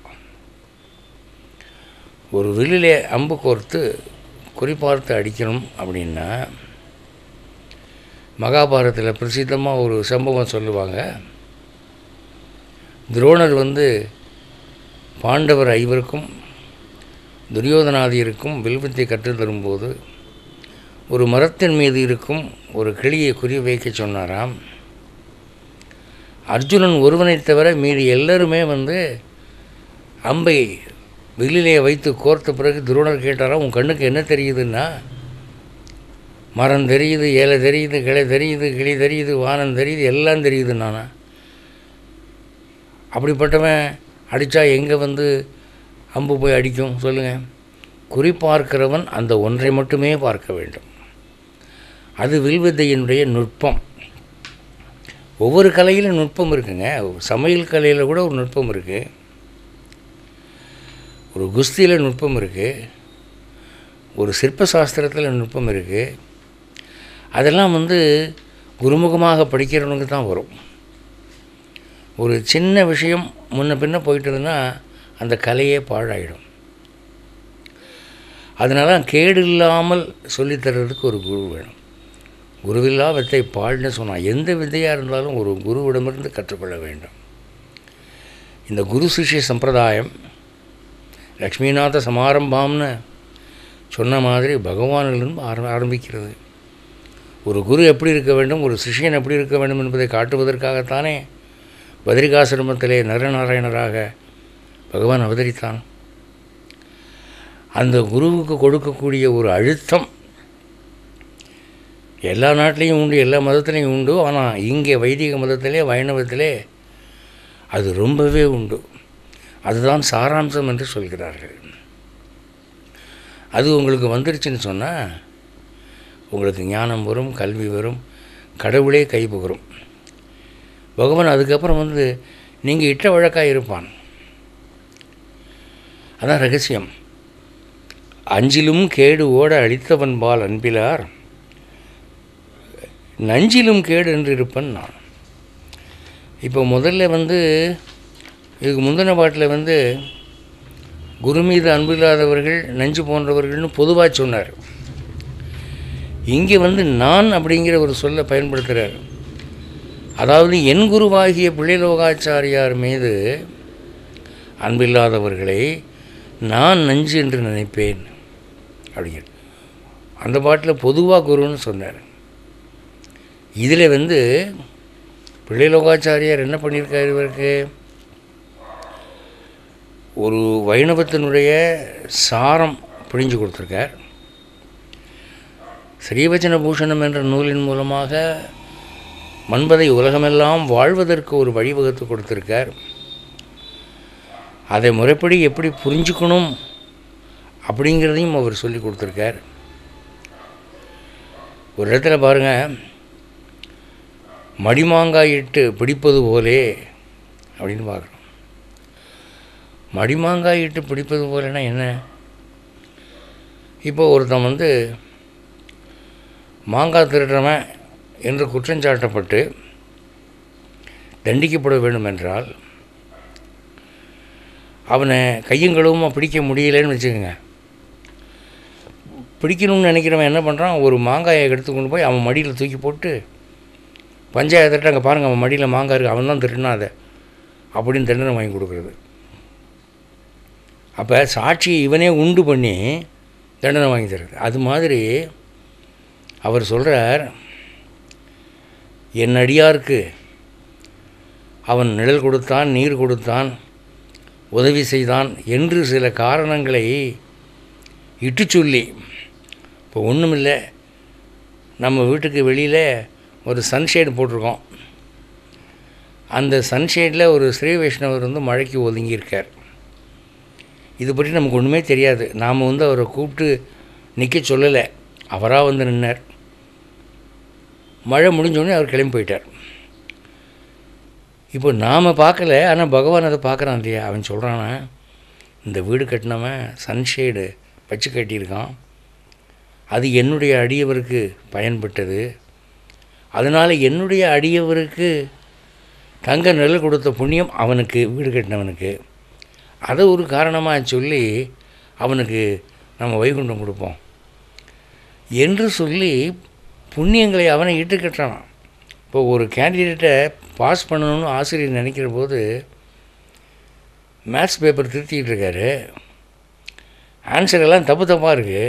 ஒரு வில்லிலே அம்பு கோர்த்து குறிப்பார்த்து அடிக்கணும் அப்படின்னா மகாபாரதத்தில் பிரசித்தமாக ஒரு சம்பவம் சொல்லுவாங்க. துரோணர் பாண்டவர் 5 துரியோதனாதியருக்கும் வில்வித்தை கற்றுத்தரும்போது ஒரு மரத்தின் மீது இருக்கும் ஒரு கிளியை குறி வைக்க சொன்னாராம். அர்ஜுனன் ஒருவனை தவிர மீறி எல்லோருமே அம்பை வில்லிலே வைத்து கோர்த்த பிறகு துரோணர் கேட்டாராம், உன் கண்ணுக்கு என்ன தெரியுதுன்னா, மரம் தெரியுது, ஏலை தெரியுது, கிளை தெரியுது, கிளி தெரியுது, வானம் தெரியுது, எல்லாம் தெரியுது. நானா அப்படிப்பட்டவன் அடித்தா எங்கே அம்பு போய் அடிக்கும் சொல்லுங்கள்? குறி பார்க்கிறவன் அந்த ஒன்றை மட்டுமே பார்க்க வேண்டும். அது வில்வித்தையினுடைய நுட்பம். ஒவ்வொரு கலையிலும் நுட்பம் இருக்குங்க. சமையல் கலையில் கூட ஒரு நுட்பம் இருக்குது, ஒரு குஸ்தியில் நுட்பம் இருக்குது, ஒரு சிற்ப சாஸ்திரத்தில் நுட்பம் இருக்குது. அதெல்லாம் குருமுகமாக படிக்கிறவனுக்கு தான் வரும். ஒரு சின்ன விஷயம் முன்ன பின்ன போயிட்டதுன்னா அந்த கலையே பாழாயிடும். அதனால் கேடு இல்லாமல் சொல்லித்தரதுக்கு ஒரு குரு வேணும். குருவில்லா வித்தை பாழ்னு சொன்னால், எந்த வித்தையாக இருந்தாலும் ஒரு குருவிடமிருந்து கற்றுக்கொள்ள வேண்டும். இந்த குரு சிஷ்ய சம்பிரதாயம் லக்ஷ்மிநாத சமாரம்பாம்னு சொன்ன மாதிரி பகவானிலிருந்து ஆரம்பிக்கிறது. ஒரு குரு எப்படி இருக்க வேண்டும், ஒரு சிஷ்யன் எப்படி இருக்க வேண்டும் என்பதை காட்டுவதற்காகத்தானே பத்ரிகாசிரமத்திலே நரநாராயணராக பகவான் அவதரித்தான். அந்த குருவுக்கு கொடுக்கக்கூடிய ஒரு அழுத்தம் எல்லா நாட்டிலையும் உண்டு, எல்லா மதத்துலேயும் உண்டு. ஆனால் இங்கே வைதிக மதத்திலே வைணவத்திலே அது ரொம்பவே உண்டு. அதுதான் சாராம்சம் என்று சொல்கிறார்கள். அது உங்களுக்கு வந்துருச்சுன்னு சொன்னால் உங்களுக்கு ஞானம் வரும், கல்வி வரும், கடவுளே கைபுகரும். பகவான் அதுக்கப்புறம் நீங்கள் இட்ட வழக்காக இருப்பான். அதான் ரகசியம். 5லும் கேடு ஓட அளித்தவன் பால் அன்பிலார் நஞ்சிலும் கேடு என்று இருப்பன் நான். இப்போ முதல்ல இதுக்கு முந்தின பாட்டில் குரு மீது அன்பு இல்லாதவர்கள் நஞ்சு போன்றவர்கள்னு பொதுவாக சொன்னார். இங்கே நான் அப்படிங்கிற ஒரு சொல்லை பயன்படுத்துகிறார். அதாவது என் குருவாகிய பிள்ளைலோகாச்சாரியார் மீது அன்பில்லாதவர்களை நான் நஞ்சு என்று நினைப்பேன் அப்படிங்கிற அந்த பாட்டில் பொதுவாக குருன்னு சொன்னார். இதில் பிள்ளைலோகாச்சாரியார் என்ன பண்ணியிருக்கார்? இவருக்கு ஒரு வைணவத்தினுடைய சாரம் பிழிஞ்சு கொடுத்துருக்கார். ஸ்ரீவச்சன பூஷணம் என்ற நூலின் மூலமாக மன்பதை உலகமெல்லாம் வாழ்வதற்கு ஒரு வழிவகுத்து கொடுத்துருக்கார். அதை முறைப்படி எப்படி புரிஞ்சுக்கணும் அப்படிங்கிறதையும் அவர் சொல்லி கொடுத்துருக்கார். ஒரு இடத்துல பாருங்கள், மடிமாங்காய் இட்டு பிடிப்பது போலே அப்படின்னு பார்க்குறோம். மடிமாங்காய் இட்டு பிடிப்பது போலன்னா என்ன? இப்போ ஒருத்தன் மாங்காய் திருடுறவன் என்று குற்றஞ்சாட்டப்பட்டு தண்டிக்கப்பட வேண்டும் என்றால் அவனை கையங்களவுமா பிடிக்க முடியலைன்னு வச்சுக்கோங்க. பிடிக்கணும்னு நினைக்கிறவன் என்ன பண்ணுறான்? ஒரு மாங்காயை எடுத்து கொண்டு போய் அவன் மடியில் தூக்கி போட்டு பஞ்சாயத்து அங்கே பாருங்கள், அவன் மடியில் மாங்காய் இருக்குது, அவன் தான் திருடினா அதை அப்படின்னு தண்டனை வாங்கி கொடுக்குறது. அப்போ சாட்சியை இவனே உண்டு பண்ணி தண்டனை வாங்கி தருது. அது மாதிரி அவர் சொல்கிறார், என் அடியாருக்கு அவன் நிழல் கொடுத்தான், நீர் கொடுத்தான், உதவி செய்தான் என்று சில காரணங்களை இட்டு சொல்லி, இப்போ ஒன்றுமில்லை, நம்ம வீட்டுக்கு வெளியில் ஒரு சன்ஷேடு போட்டிருக்கோம். அந்த சன்ஷேடில் ஒரு ஸ்ரீ வைஷ்ணவர் மழைக்கு ஒதுங்கியிருக்கார். இது பற்றி நமக்கு ஒன்றுமே தெரியாது. நாம் அவரை கூப்பிட்டு நிற்க சொல்லலை, அவராக நின்னார். மழை முடிஞ்சோடனே அவர் கிளம்பி போயிட்டார். இப்போ நாம் பார்க்கல, ஆனால் பகவான் அதை பார்க்குறான் இல்லையா? அவன் சொல்கிறானா, இந்த வீடு கட்டினவன் சன்ஷேடு வச்சு கட்டியிருக்கான், அது என்னுடைய அடியவருக்கு பயன்பட்டது, அதனால் என்னுடைய அடியவருக்கு தங்க நிழல் கொடுத்த புண்ணியம் அவனுக்கு, வீடு கட்டினவனுக்கு, அதை ஒரு காரணமாக சொல்லி அவனுக்கு நம்ம வைகுண்டம் கொடுப்போம் என்று சொல்லி புண்ணியங்களை அவனை இட்டு கட்டுறான். இப்போ ஒரு கேண்டிடேட்டை பாஸ் பண்ணணும்னு ஆசிரியர் நினைக்கிற போது மேத்ஸ் பேப்பர் திருத்திக்கிட்டு இருக்காரு, ஆன்சர் எல்லாம் தப்பு தப்பாக இருக்குது,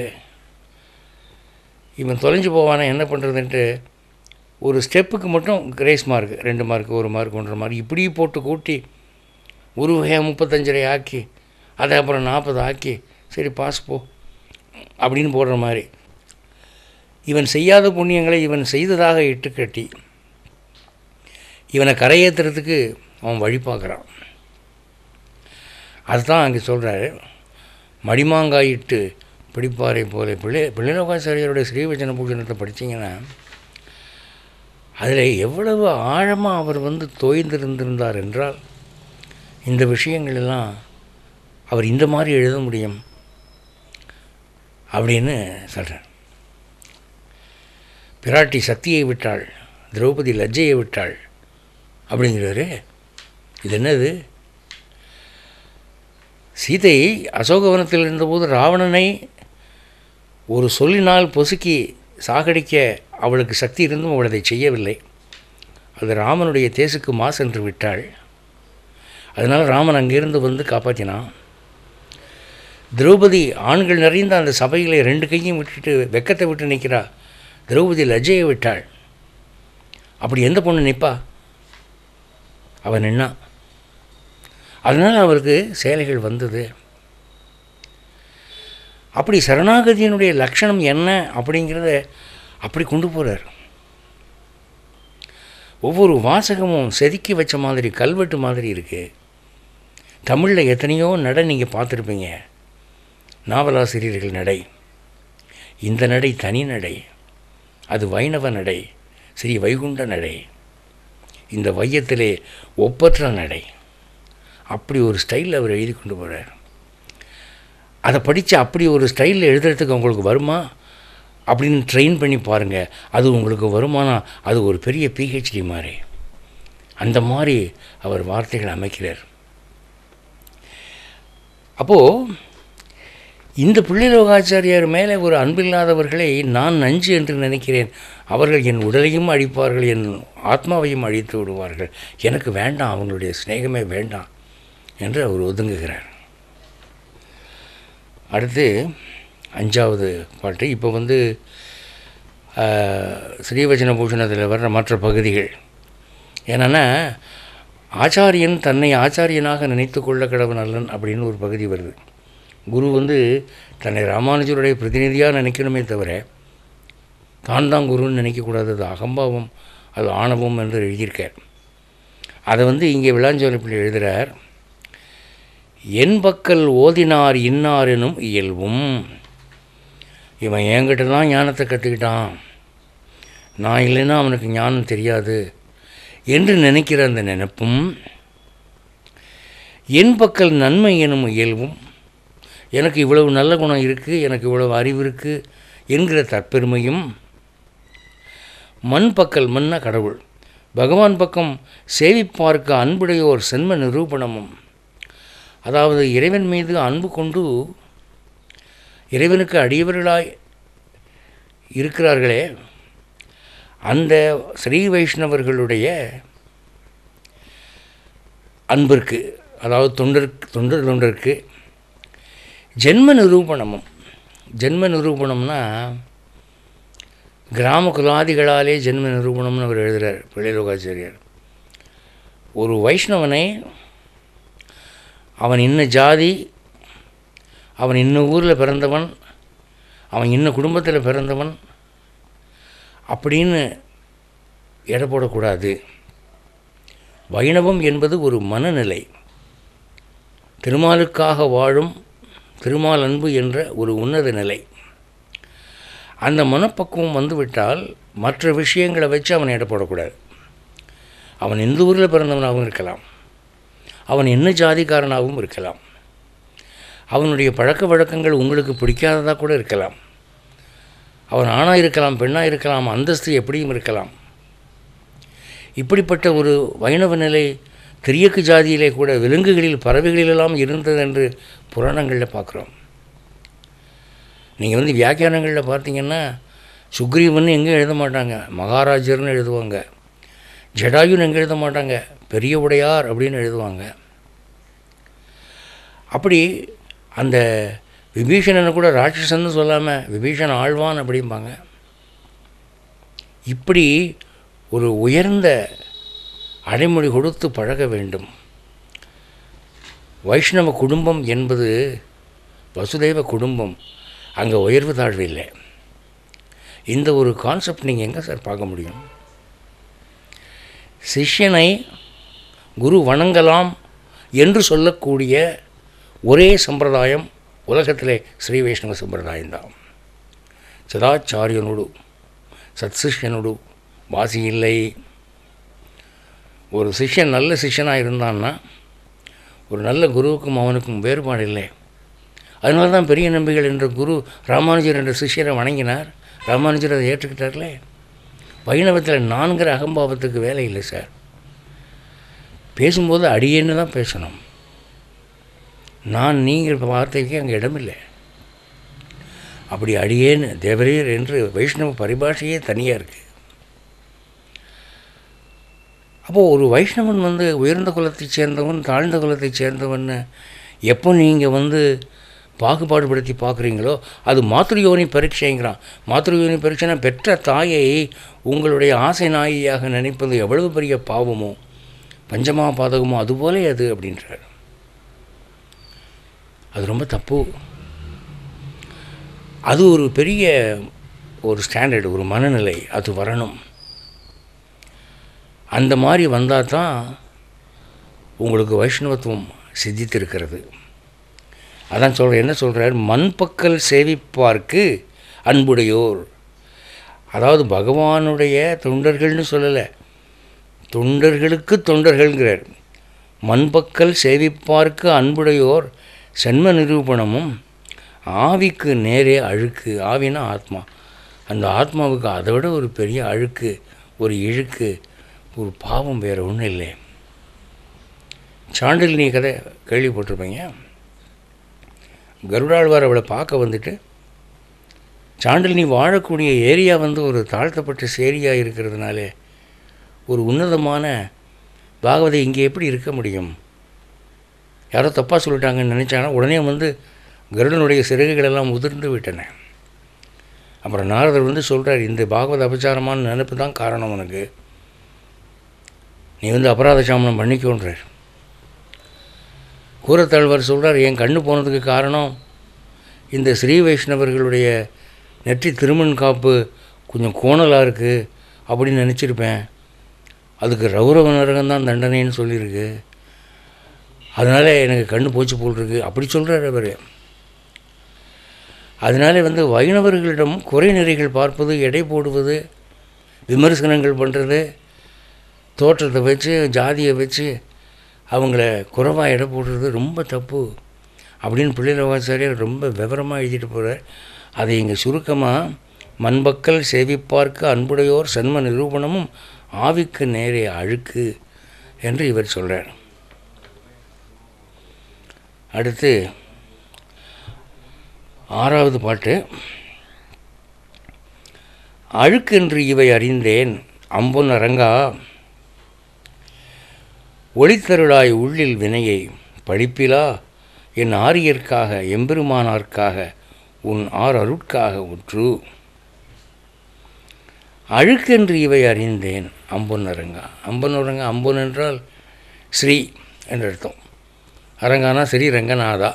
இவன் தொலைஞ்சு போவானே என்ன பண்ணுறதுன்ட்டு ஒரு ஸ்டெப்புக்கு மட்டும் grace mark 2 mark 1 mark 1.5 mark இப்படி போட்டு கூட்டி ஒரு வகையாக 35 ஆக்கி அதை அப்புறம் 40 ஆக்கி சரி பாஸ் போ அப்படின்னு போடுற மாதிரி இவன் செய்யாத புண்ணியங்களை இவன் செய்ததாக இட்டு கட்டி இவனை கரையேற்றுறதுக்கு அவன் வழி பார்க்குறான். அதுதான் அங்கே சொல்கிறாரு, மடிமாங்காயிட்டு பிடிப்பாரை போல. பிள்ளைலோகாச்சாரியருடைய ஸ்ரீவச்சன பூஷணத்தை படித்தீங்கன்னா அதில் எவ்வளவு ஆழமாக அவர் தோய்ந்திருந்திருந்தார் என்றால் இந்த விஷயங்களெல்லாம் அவர் இந்த மாதிரி எழுத முடியும் அப்படின்னு சொல்கிறார். பிராட்டி சக்தியை விட்டாள், திரௌபதி லஜ்ஜையை விட்டாள் அப்படிங்கிறாரு. இது என்னது? சீதை அசோகவனத்தில் இருந்தபோது ராவணனை ஒரு சொல்லினால் பொசுக்கி சாகடிக்க அவளுக்கு சக்தி இருந்தும் அவள் அதை செய்யவில்லை. அது ராமனுடைய தேசுக்கு சென்று விட்டாள். அதனால் ராமன் அங்கிருந்து காப்பாற்றினான். திரௌபதி ஆண்கள் நிறைந்த அந்த சபையில் 2 கையும் விட்டுட்டு வெக்கத்தை விட்டு நிற்கிறா. திரௌபதி லஜ்ஜையை விட்டாள். அப்படி எந்த பொண்ணு நிற்பா? அவன் நின்னா. அதனால் அவருக்கு சேலைகள் வந்தது. அப்படி சரணாகதியினுடைய லட்சணம் என்ன அப்படிங்கிறத அப்படி கொண்டு போகிறார். ஒவ்வொரு வாசகமும் செதுக்கி வச்ச மாதிரி கல்வெட்டு மாதிரி இருக்குது. தமிழில் எத்தனையோ நடை நீங்கள் பார்த்துருப்பீங்க, நாவலாசிரியர்கள் நடை. இந்த நடை தனி நடை, அது வைணவ நடை, ஸ்ரீ வைகுண்ட நடை, இந்த வையத்திலே ஒப்பற்ற நடை. அப்படி ஒரு ஸ்டைலில் அவர் எழுதி கொண்டு போகிறார். அதை படித்து அப்படி ஒரு ஸ்டைலில் எழுதுறதுக்கு உங்களுக்கு வருமா அப்படின்னு ட்ரெயின் பண்ணி பாருங்கள். அது உங்களுக்கு வருமானா அது ஒரு பெரிய பிஹெச்டி மாதிரி. அந்த மாதிரி அவர் வார்த்தைகள் அமைக்கிறார். அப்போது இந்த பிள்ளைலோகாச்சாரியார் மேலே ஒரு அன்பில்லாதவர்களை நான் நஞ்சு என்று நினைக்கிறேன். அவர்கள் என் உடலையும் அழிப்பார்கள், என் ஆத்மாவையும் அழித்து விடுவார்கள், எனக்கு வேண்டாம், அவங்களுடைய சிநேகமே வேண்டாம் என்று அவர் ஒதுங்குகிறார். அடுத்து 5வது பாட்டு. இப்போ ஸ்ரீவச்சன பூஷணத்தில் வர்ற மற்ற பகுதிகள். என்னென்னா, ஆச்சாரியன் தன்னை ஆச்சாரியனாக நினைத்து கொள்ள கடவுள் நல்லன் அப்படின்னு ஒரு பகுதி வருது. குரு தன்னை ராமானுஜருடைய பிரதிநிதியாக நினைக்கணுமே தவிர தான் குருன்னு நினைக்கக்கூடாது. அது அகம்பாவம், அது ஆணவம் என்று எழுதியிருக்கார். அதை இங்கே விளாஞ்சோலைப்பிள்ளை எழுதுகிறார். என்பக்கல் ஓதினார் இன்னார் எனும் இயல்பும். இவன் என்கிட்ட தான் ஞானத்தை கற்றுக்கிட்டான், நான் இல்லைன்னா அவனுக்கு ஞானம் தெரியாது என்று நினைக்கிற அந்த நினைப்பும், என்பக்கல் நன்மை எனும் இயல்பும், எனக்கு இவ்வளவு நல்ல குணம் இருக்குது, எனக்கு இவ்வளவு அறிவு இருக்குது என்கிற தற்பெருமையும், மண் பக்கல், மன்ன கடவுள், பகவான் பக்கம் சேவிப்பார்க்க அன்புடையோர் சென்ம நிரூபணமும், அதாவது இறைவன் மீது அன்பு கொண்டு இறைவனுக்கு அடியவர்களாய் இருக்கிறார்களே அந்த ஸ்ரீ வைஷ்ணவர்களுடைய அன்பிற்கு, அதாவது தொண்டருக்கு ஜென்ம நிரூபணமும். ஜென்ம நிரூபணம்னா கிராம குலாதிகளாலே ஜென்ம நிரூபணம்னு அவர் எழுதுகிறார் பிள்ளைலோகாச்சாரியார். ஒரு வைஷ்ணவனை அவன் இன்ன ஜாதி, அவன் இன்ன ஊரில் பிறந்தவன், அவன் இன்ன குடும்பத்தில் பிறந்தவன் அப்படின்னு எடை போடக்கூடாது. வைணவம் என்பது ஒரு மனநிலை, திருமாலுக்காக வாழும் திருமால் அன்பு என்ற ஒரு உன்னத நிலை. அந்த மனப்பக்குவம் வந்துவிட்டால் மற்ற விஷயங்களை வச்சு அவன் எடை போடக்கூடாது. அவன் எந்த ஊரில் பிறந்தவனாகவும் இருக்கலாம், அவன் என்ன ஜாதிக்காரனாகவும் இருக்கலாம், அவனுடைய பழக்க வழக்கங்கள் உங்களுக்கு பிடிக்காததாக கூட இருக்கலாம், அவன் ஆணாக இருக்கலாம், பெண்ணாக இருக்கலாம், அந்தஸ்து எப்படியும் இருக்கலாம். இப்படிப்பட்ட ஒரு வைணவ நிலை திரியக்கு ஜாதியிலே கூட விலங்குகளில் பறவைகளிலெல்லாம் இருந்தது என்று புராணங்களில் பார்க்குறோம். நீங்கள் வியாக்கியானங்களில் பார்த்தீங்கன்னா சுக்ரீவன் எங்கே எழுத மாட்டாங்க, மகாராஜர்னு எழுதுவாங்க. ஜடாயுன்னு எங்கே எழுத மாட்டாங்க, பெரிய உடையார் அப்படின்னு எழுதுவாங்க. அப்படி அந்த விபீஷணனை கூட ராட்சசன்னு சொல்லாமல் விபீஷண ஆழ்வான் அப்படிம்பாங்க. இப்படி ஒரு உயர்ந்த அடைமொழி கொடுத்து பழக வேண்டும். வைஷ்ணவ குடும்பம் என்பது வசுதேவ குடும்பம், அங்கே உயர்வு தாழ்வு இல்லை. இந்த ஒரு கான்செப்ட் நீங்கள் எங்கே சார் பார்க்க முடியும்? சிஷ்யனை குரு வணங்கலாம் என்று சொல்லக்கூடிய ஒரே சம்பிரதாயம் உலகத்திலே ஸ்ரீ வைஷ்ணவ சம்பிரதாயம்தான். சதாச்சாரியனோடு சத்சிஷ்யனோடு வாசி இல்லை. ஒரு சிஷ்யன் நல்ல சிஷ்யனாக இருந்தான்னா ஒரு நல்ல குருவுக்கும் அவனுக்கும் வேறுபாடு இல்லை. அதனால தான் பெரிய நம்பிகள் என்ற குரு ராமானுஜர் என்ற சிஷ்யரை வணங்கினார். ராமானுஜர் அதை ஏற்றுக்கிட்டார்களே. வைணவத்தில் நான்கிற அகம்பாவத்துக்கு வேலை இல்லை சார். பேசும்போது அடியேன்னு தான் பேசணும். நான் நீங்கள் வார்த்தைக்கு அங்கே இடமில்லை. அப்படி அடியேன்னு தேவரீர் என்று வைஷ்ணவ பரிபாஷையே தனியாக இருக்குது. அப்போது ஒரு வைஷ்ணவன் உயர்ந்த குலத்தைச் சேர்ந்தவன் தாழ்ந்த குலத்தைச் சேர்ந்தவன் எப்போ நீங்கள் பாகுபாடுபடுத்தி பார்க்குறீங்களோ அது மாத்ருயோனி பரீட்சைங்கிறான். மாத்ருயோனி பரீட்சைனா பெற்ற தாயை உங்களுடைய ஆசை நாயியாக நினைப்பது எவ்வளவு பெரிய பாவமோ பஞ்சமா பாதகமோ அதுபோலே அது அப்படின்றார். அது ரொம்ப தப்பு. அது ஒரு பெரிய ஒரு ஸ்டாண்டர்டு, ஒரு மனநிலை, அது வரணும். அந்த மாதிரி வந்தால் தான் உங்களுக்கு வைஷ்ணவத்துவம் சித்தித்திருக்கிறது. அதான் என்ன சொல்கிறார், மண்பக்கல் சேவிப்பார்க்கு அன்புடையோர். அதாவது பகவானுடைய தொண்டர்கள்னு சொல்லலை, தொண்டர்களுக்கு தொண்டர்கள்ங்கிறார். மண்பக்கல் சேவிப்பார்க்கு அன்புடையோர் சென்ம நிரூபணமும் ஆவிக்கு நேரே அழுக்கு. ஆவினா ஆத்மா. அந்த ஆத்மாவுக்கு அதை விட ஒரு பெரிய அழுக்கு, ஒரு இழுக்கு, ஒரு பாவம் வேறு ஒன்றும் இல்லை. சாண்டிலினி கதை கேள்விப்பட்டிருப்பீங்க. கருடாழ்வார் அவளை பார்க்க வந்துட்டு, சாண்டிலினி வாழக்கூடிய ஏரியா ஒரு தாழ்த்தப்பட்ட சேரியாக இருக்கிறதுனால ஒரு உன்னதமான பாகவதை இங்கே எப்படி இருக்க முடியும்? யாரோ தப்பாக சொல்லிட்டாங்கன்னு நினச்சாங்கன்னா உடனே கருடனுடைய சிறகுகளெல்லாம் உதிர்ந்து விட்டன. அப்புறம் நாரதர் வந்து சொல்கிறார், இந்த பாகவத அபச்சாரமான நினைப்பு தான் காரணம் உனக்கு, நீ வந்து அபராத சாமனம் பண்ணிக்கோன்றார். கூரத்தாழ்வார் சொல்கிறார், என் கண்ணு போனதுக்கு காரணம் இந்த ஸ்ரீ வைஷ்ணவர்களுடைய நெற்றி திருமண் காப்பு கொஞ்சம் கோணலாக இருக்குது அப்படின்னு நினச்சிருப்பேன், அதுக்கு ரௌரவ நரகம் தான் தண்டனைன்னு சொல்லியிருக்கு, அதனால் எனக்கு கண்ணு போச்சு போல் இருக்கு அப்படி சொல்கிறார் அவர். அதனால வந்து வைணவர்களிடம் குறை நிறைகள் பார்ப்பது, எடை போடுவது, விமர்சனங்கள் பண்ணுறது, தோற்றத்தை வச்சு ஜாதியை வச்சு அவங்கள குறைவாக எடை போடுறது ரொம்ப தப்பு அப்படின்னு பிள்ளைலோகாச்சாரியர் ரொம்ப விவரமாக எழுதிட்டு போகிறார். அதை இங்கே சுருக்கமாக, மண்பக்கல் சேவிப்பார்க்கு அன்புடையோர் சன்ம நிரூபணமும் ஆவிக்கு நேரே அழுக்கு என்று இவர் சொல்கிறார். அடுத்து 6வது பாட்டு. அழுக்கென்று இவை அறிந்தேன் அம்பொன் அரங்கா, ஒளித்தருளாய் உள்ளில் வினையை படிப்பிலா என் ஆரியர்க்காக எம்பெருமானார்க்காக உன் அருட்காக உற்று. அழுக்கென்று இவை அறிந்தேன் அம்பொன் அரங்கா. அம்பொன் அரங்கா, அம்பொன் என்றால் ஸ்ரீ என்று அர்த்தம், அரங்கானா ஸ்ரீ ரங்கநாதா.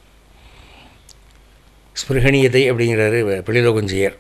ஸ்பிருகணியத்தை அப்படிங்கிறாரு பிள்ளைலோகஞ்சியர்.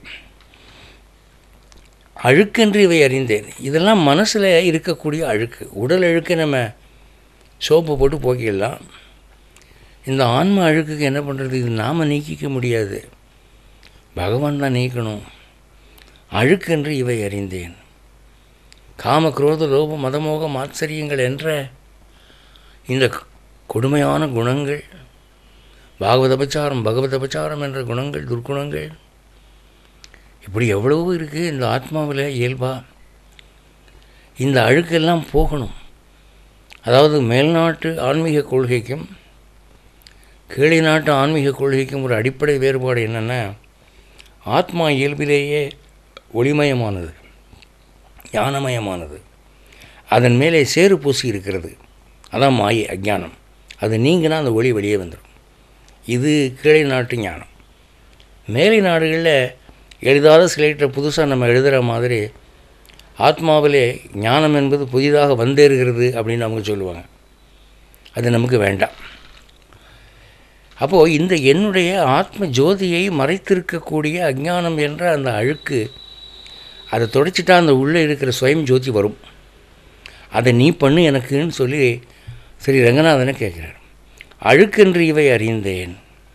அழுக்கென்று இவை அறிந்தேன், இதெல்லாம் மனசில் இருக்கக்கூடிய அழுக்கு. உடல் அழுக்கு நம்ம சோப்பு போட்டு போக்கிடலாம், இந்த ஆன்ம அழுக்குக்கு என்ன பண்ணுறது? இது நாம் நீக்கிக்க முடியாது, பகவான் தான் நீக்கணும். அழுக்கென்று இவை அறிந்தேன். காம குரோத லோப மதமோக மாத்சரியங்கள் என்ற இந்த கொடுமையான குணங்கள், பாகவதபச்சாரம் பகவதபச்சாரம் என்ற குணங்கள், துர்க்குணங்கள், இப்படி எவ்வளவோ இருக்குது இந்த ஆத்மாவில் இயல்பாக. இந்த அழுக்கெல்லாம் போகணும். அதாவது மேல்நாட்டு ஆன்மீக கொள்கைக்கும் கீழே நாட்டு ஆன்மீக கொள்கைக்கும் ஒரு அடிப்படை வேறுபாடு என்னென்னா, ஆத்மா இயல்பிலேயே ஒளிமயமானது, ஞானமயமானது, அதன் மேலே சேறு பூசி இருக்கிறது, அதான் மாயை அஜ்ஞானம். அது நீங்கினா அந்த ஒளி வெளியே வந்துடும். இது கீழே நாட்டு ஞானம். மேலை நாடுகளில் எழுதாத ஸ்லேட்டை புதுசாக நம்ம எழுதுகிற மாதிரி ஆத்மாவிலே ஞானம் என்பது புதிதாக வந்தேறுகிறது அப்படின்னு அவங்க சொல்லுவாங்க. அது நமக்கு வேண்டாம். அப்போது இந்த என்னுடைய ஆத்ம ஜோதியை மறைத்திருக்கக்கூடிய அஞ்ஞானம் என்ற அந்த அழுக்கு, அதை தொடச்சிட்டா அந்த உள்ளே இருக்கிற ஸ்வயம் ஜோதி வரும். அதை நீ பண்ணு எனக்குன்னு சொல்லி ஸ்ரீ ரங்கநாதனை கேட்குறார். அழுக்கென்று இவை அறிந்தேன்.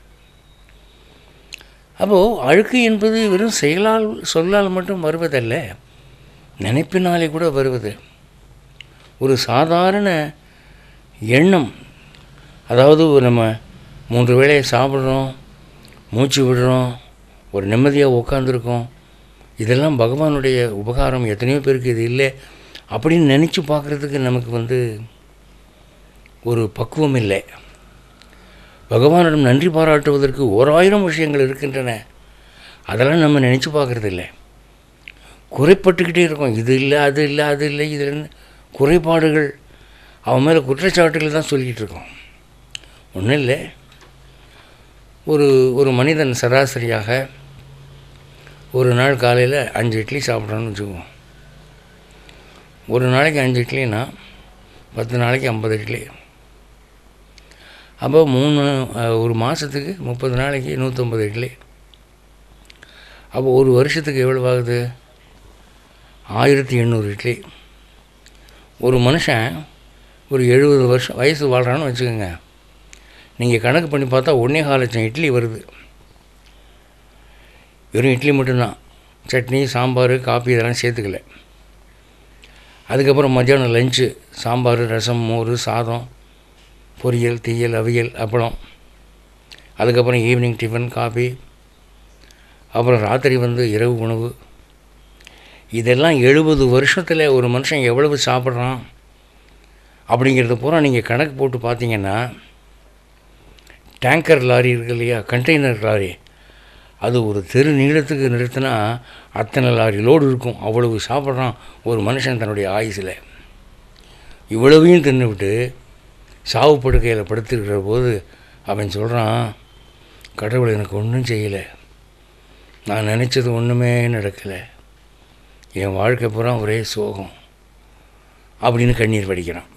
அப்போது அழுக்கு என்பது வெறும் செயலால் சொல்லால் மட்டும் வருவதல்ல, நினைப்பினாலே கூட வருவது. ஒரு சாதாரண எண்ணம், அதாவது நம்ம 3 வேளையை சாப்பிட்றோம், மூச்சு விடுறோம், ஒரு நிம்மதியாக உட்காந்துருக்கோம், இதெல்லாம் பகவானுடைய உபகாரம். எத்தனையோ பேருக்கு இது இல்லை அப்படின்னு நினச்சி பார்க்குறதுக்கு நமக்கு ஒரு பக்குவம் இல்லை. பகவானிடம் நன்றி பாராட்டுவதற்கு 1000 விஷயங்கள் இருக்கின்றன, அதெல்லாம் நம்ம நினச்சி பார்க்குறதில்லை. குறைப்பட்டுக்கிட்டே இருக்கோம், இது இல்லை அது இல்லை அது இல்லை, இது குறைபாடுகள், அவன் மேலே குற்றச்சாட்டுகள் தான் சொல்லிக்கிட்டு இருக்கோம். ஒன்றும் இல்லை. ஒரு மனிதன் சராசரியாக ஒரு நாள் காலையில் 5 இட்லி சாப்பிட்றான்னு வச்சுக்குவோம். ஒரு நாளைக்கு 5 இட்லின்னா 10 நாளைக்கு 50 இட்லி. அப்போ ஒரு மாதத்துக்கு 30 நாளைக்கு 150 இட்லி. அப்போ ஒரு வருஷத்துக்கு எவ்வளோ ஆகுது? 1800 இட்லி. ஒரு மனுஷன் ஒரு 70 வருஷம் வயசு வாழ்கிறான்னு வச்சுக்கோங்க, நீங்கள் கணக்கு பண்ணி பார்த்தா 1.25 லட்சம் இட்லி வருது. வெறும் இட்லி மட்டும்தான், சட்னி சாம்பார் காப்பி இதெல்லாம் சேர்த்துக்கல. அதுக்கப்புறம் மத்தியானம் லஞ்சு, சாம்பார் ரசம் மோர் சாதம் பொரியல் தீயல் அவியல் அப்பளம், அதுக்கப்புறம் ஈவினிங் டிஃபன் காபி, அப்புறம் ராத்திரி இரவு உணவு. இதெல்லாம் 70 வருஷத்தில் ஒரு மனுஷன் எவ்வளவு சாப்பிட்றான் அப்படிங்கிறது பூரா நீங்கள் கணக்கு போட்டு பார்த்தீங்கன்னா, டேங்கர் லாரி இருக்கு இல்லையா, கண்டெய்னர் லாரி, அது ஒரு தெரு நீளத்துக்கு நிறுத்தினா அத்தனை லாரி லோடு இருக்கும். அவ்வளவு சாப்பிட்றான் ஒரு மனுஷன் தன்னுடைய ஆயுசில். இவ்வளவையும் தின்னுவிட்டு சாவு படுக்கையில் படுத்துருக்கிற போது அவன் சொல்கிறான், கடவுள் எனக்கு ஒன்றும் செய்யலை, நான் நினச்சது ஒன்றுமே நடக்கலை, என் வாழ்க்கை பூரா ஒரே சோகம் அப்படின்னு கண்ணீர் வடிக்கிறான்.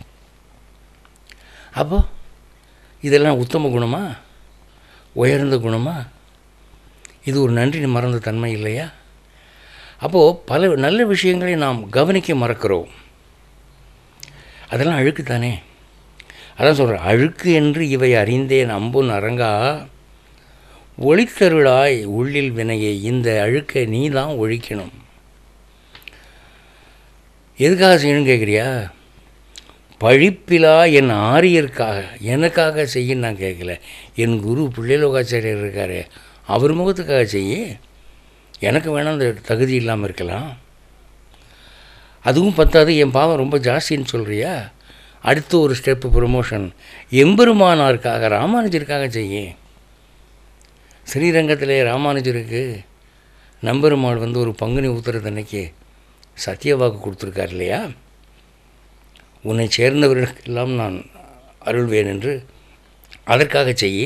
அப்போ இதெல்லாம் உத்தம குணமா, உயர்ந்த குணமா? இது ஒரு நன்றி மறந்த தன்மை இல்லையா? அப்போது பல நல்ல விஷயங்களை நாம் கவனிக்க மறக்கிறோம். அதெல்லாம் அழுக்கு தானே. அதான் சொல்கிறேன், அழுக்கு என்று இவை அறிந்தேன் அம்புன் அரங்கா, ஒளித்தருளாய் உள்ளில் வினையை, இந்த அழுக்கை நீ தான் ஒழிக்கணும். எதுக்காக செய்யணும்னு கேட்குறியா? பழிப்பிலா என் ஆரியருக்காக, எனக்காக செய்யன்னு நான் கேட்கல. என் குரு பிள்ளைலோகாச்சாரியர் இருக்கார், அவர் முகத்துக்காக செய்ய. எனக்கு வேணால் அந்த தகுதி இல்லாமல் இருக்கலாம். அதுவும் பத்தாது, என் பாவம் ரொம்ப ஜாஸ்தின்னு சொல்கிறியா? அடுத்து ஒரு ஸ்டெப்பு ப்ரொமோஷன், எம்பெருமானாருக்காக ராமானுஜருக்காக செய்ய. ஸ்ரீரங்கத்திலே ராமானுஜருக்கு நம்பெருமாள் வந்து ஒரு பங்குனி உத்தரது அன்னைக்கு சத்தியவாக்கு கொடுத்துருக்கார் இல்லையா? உன்னை சேர்ந்தவர்களுக்கெல்லாம் நான் அருள்வேன் என்று. அதற்காக செய்ய.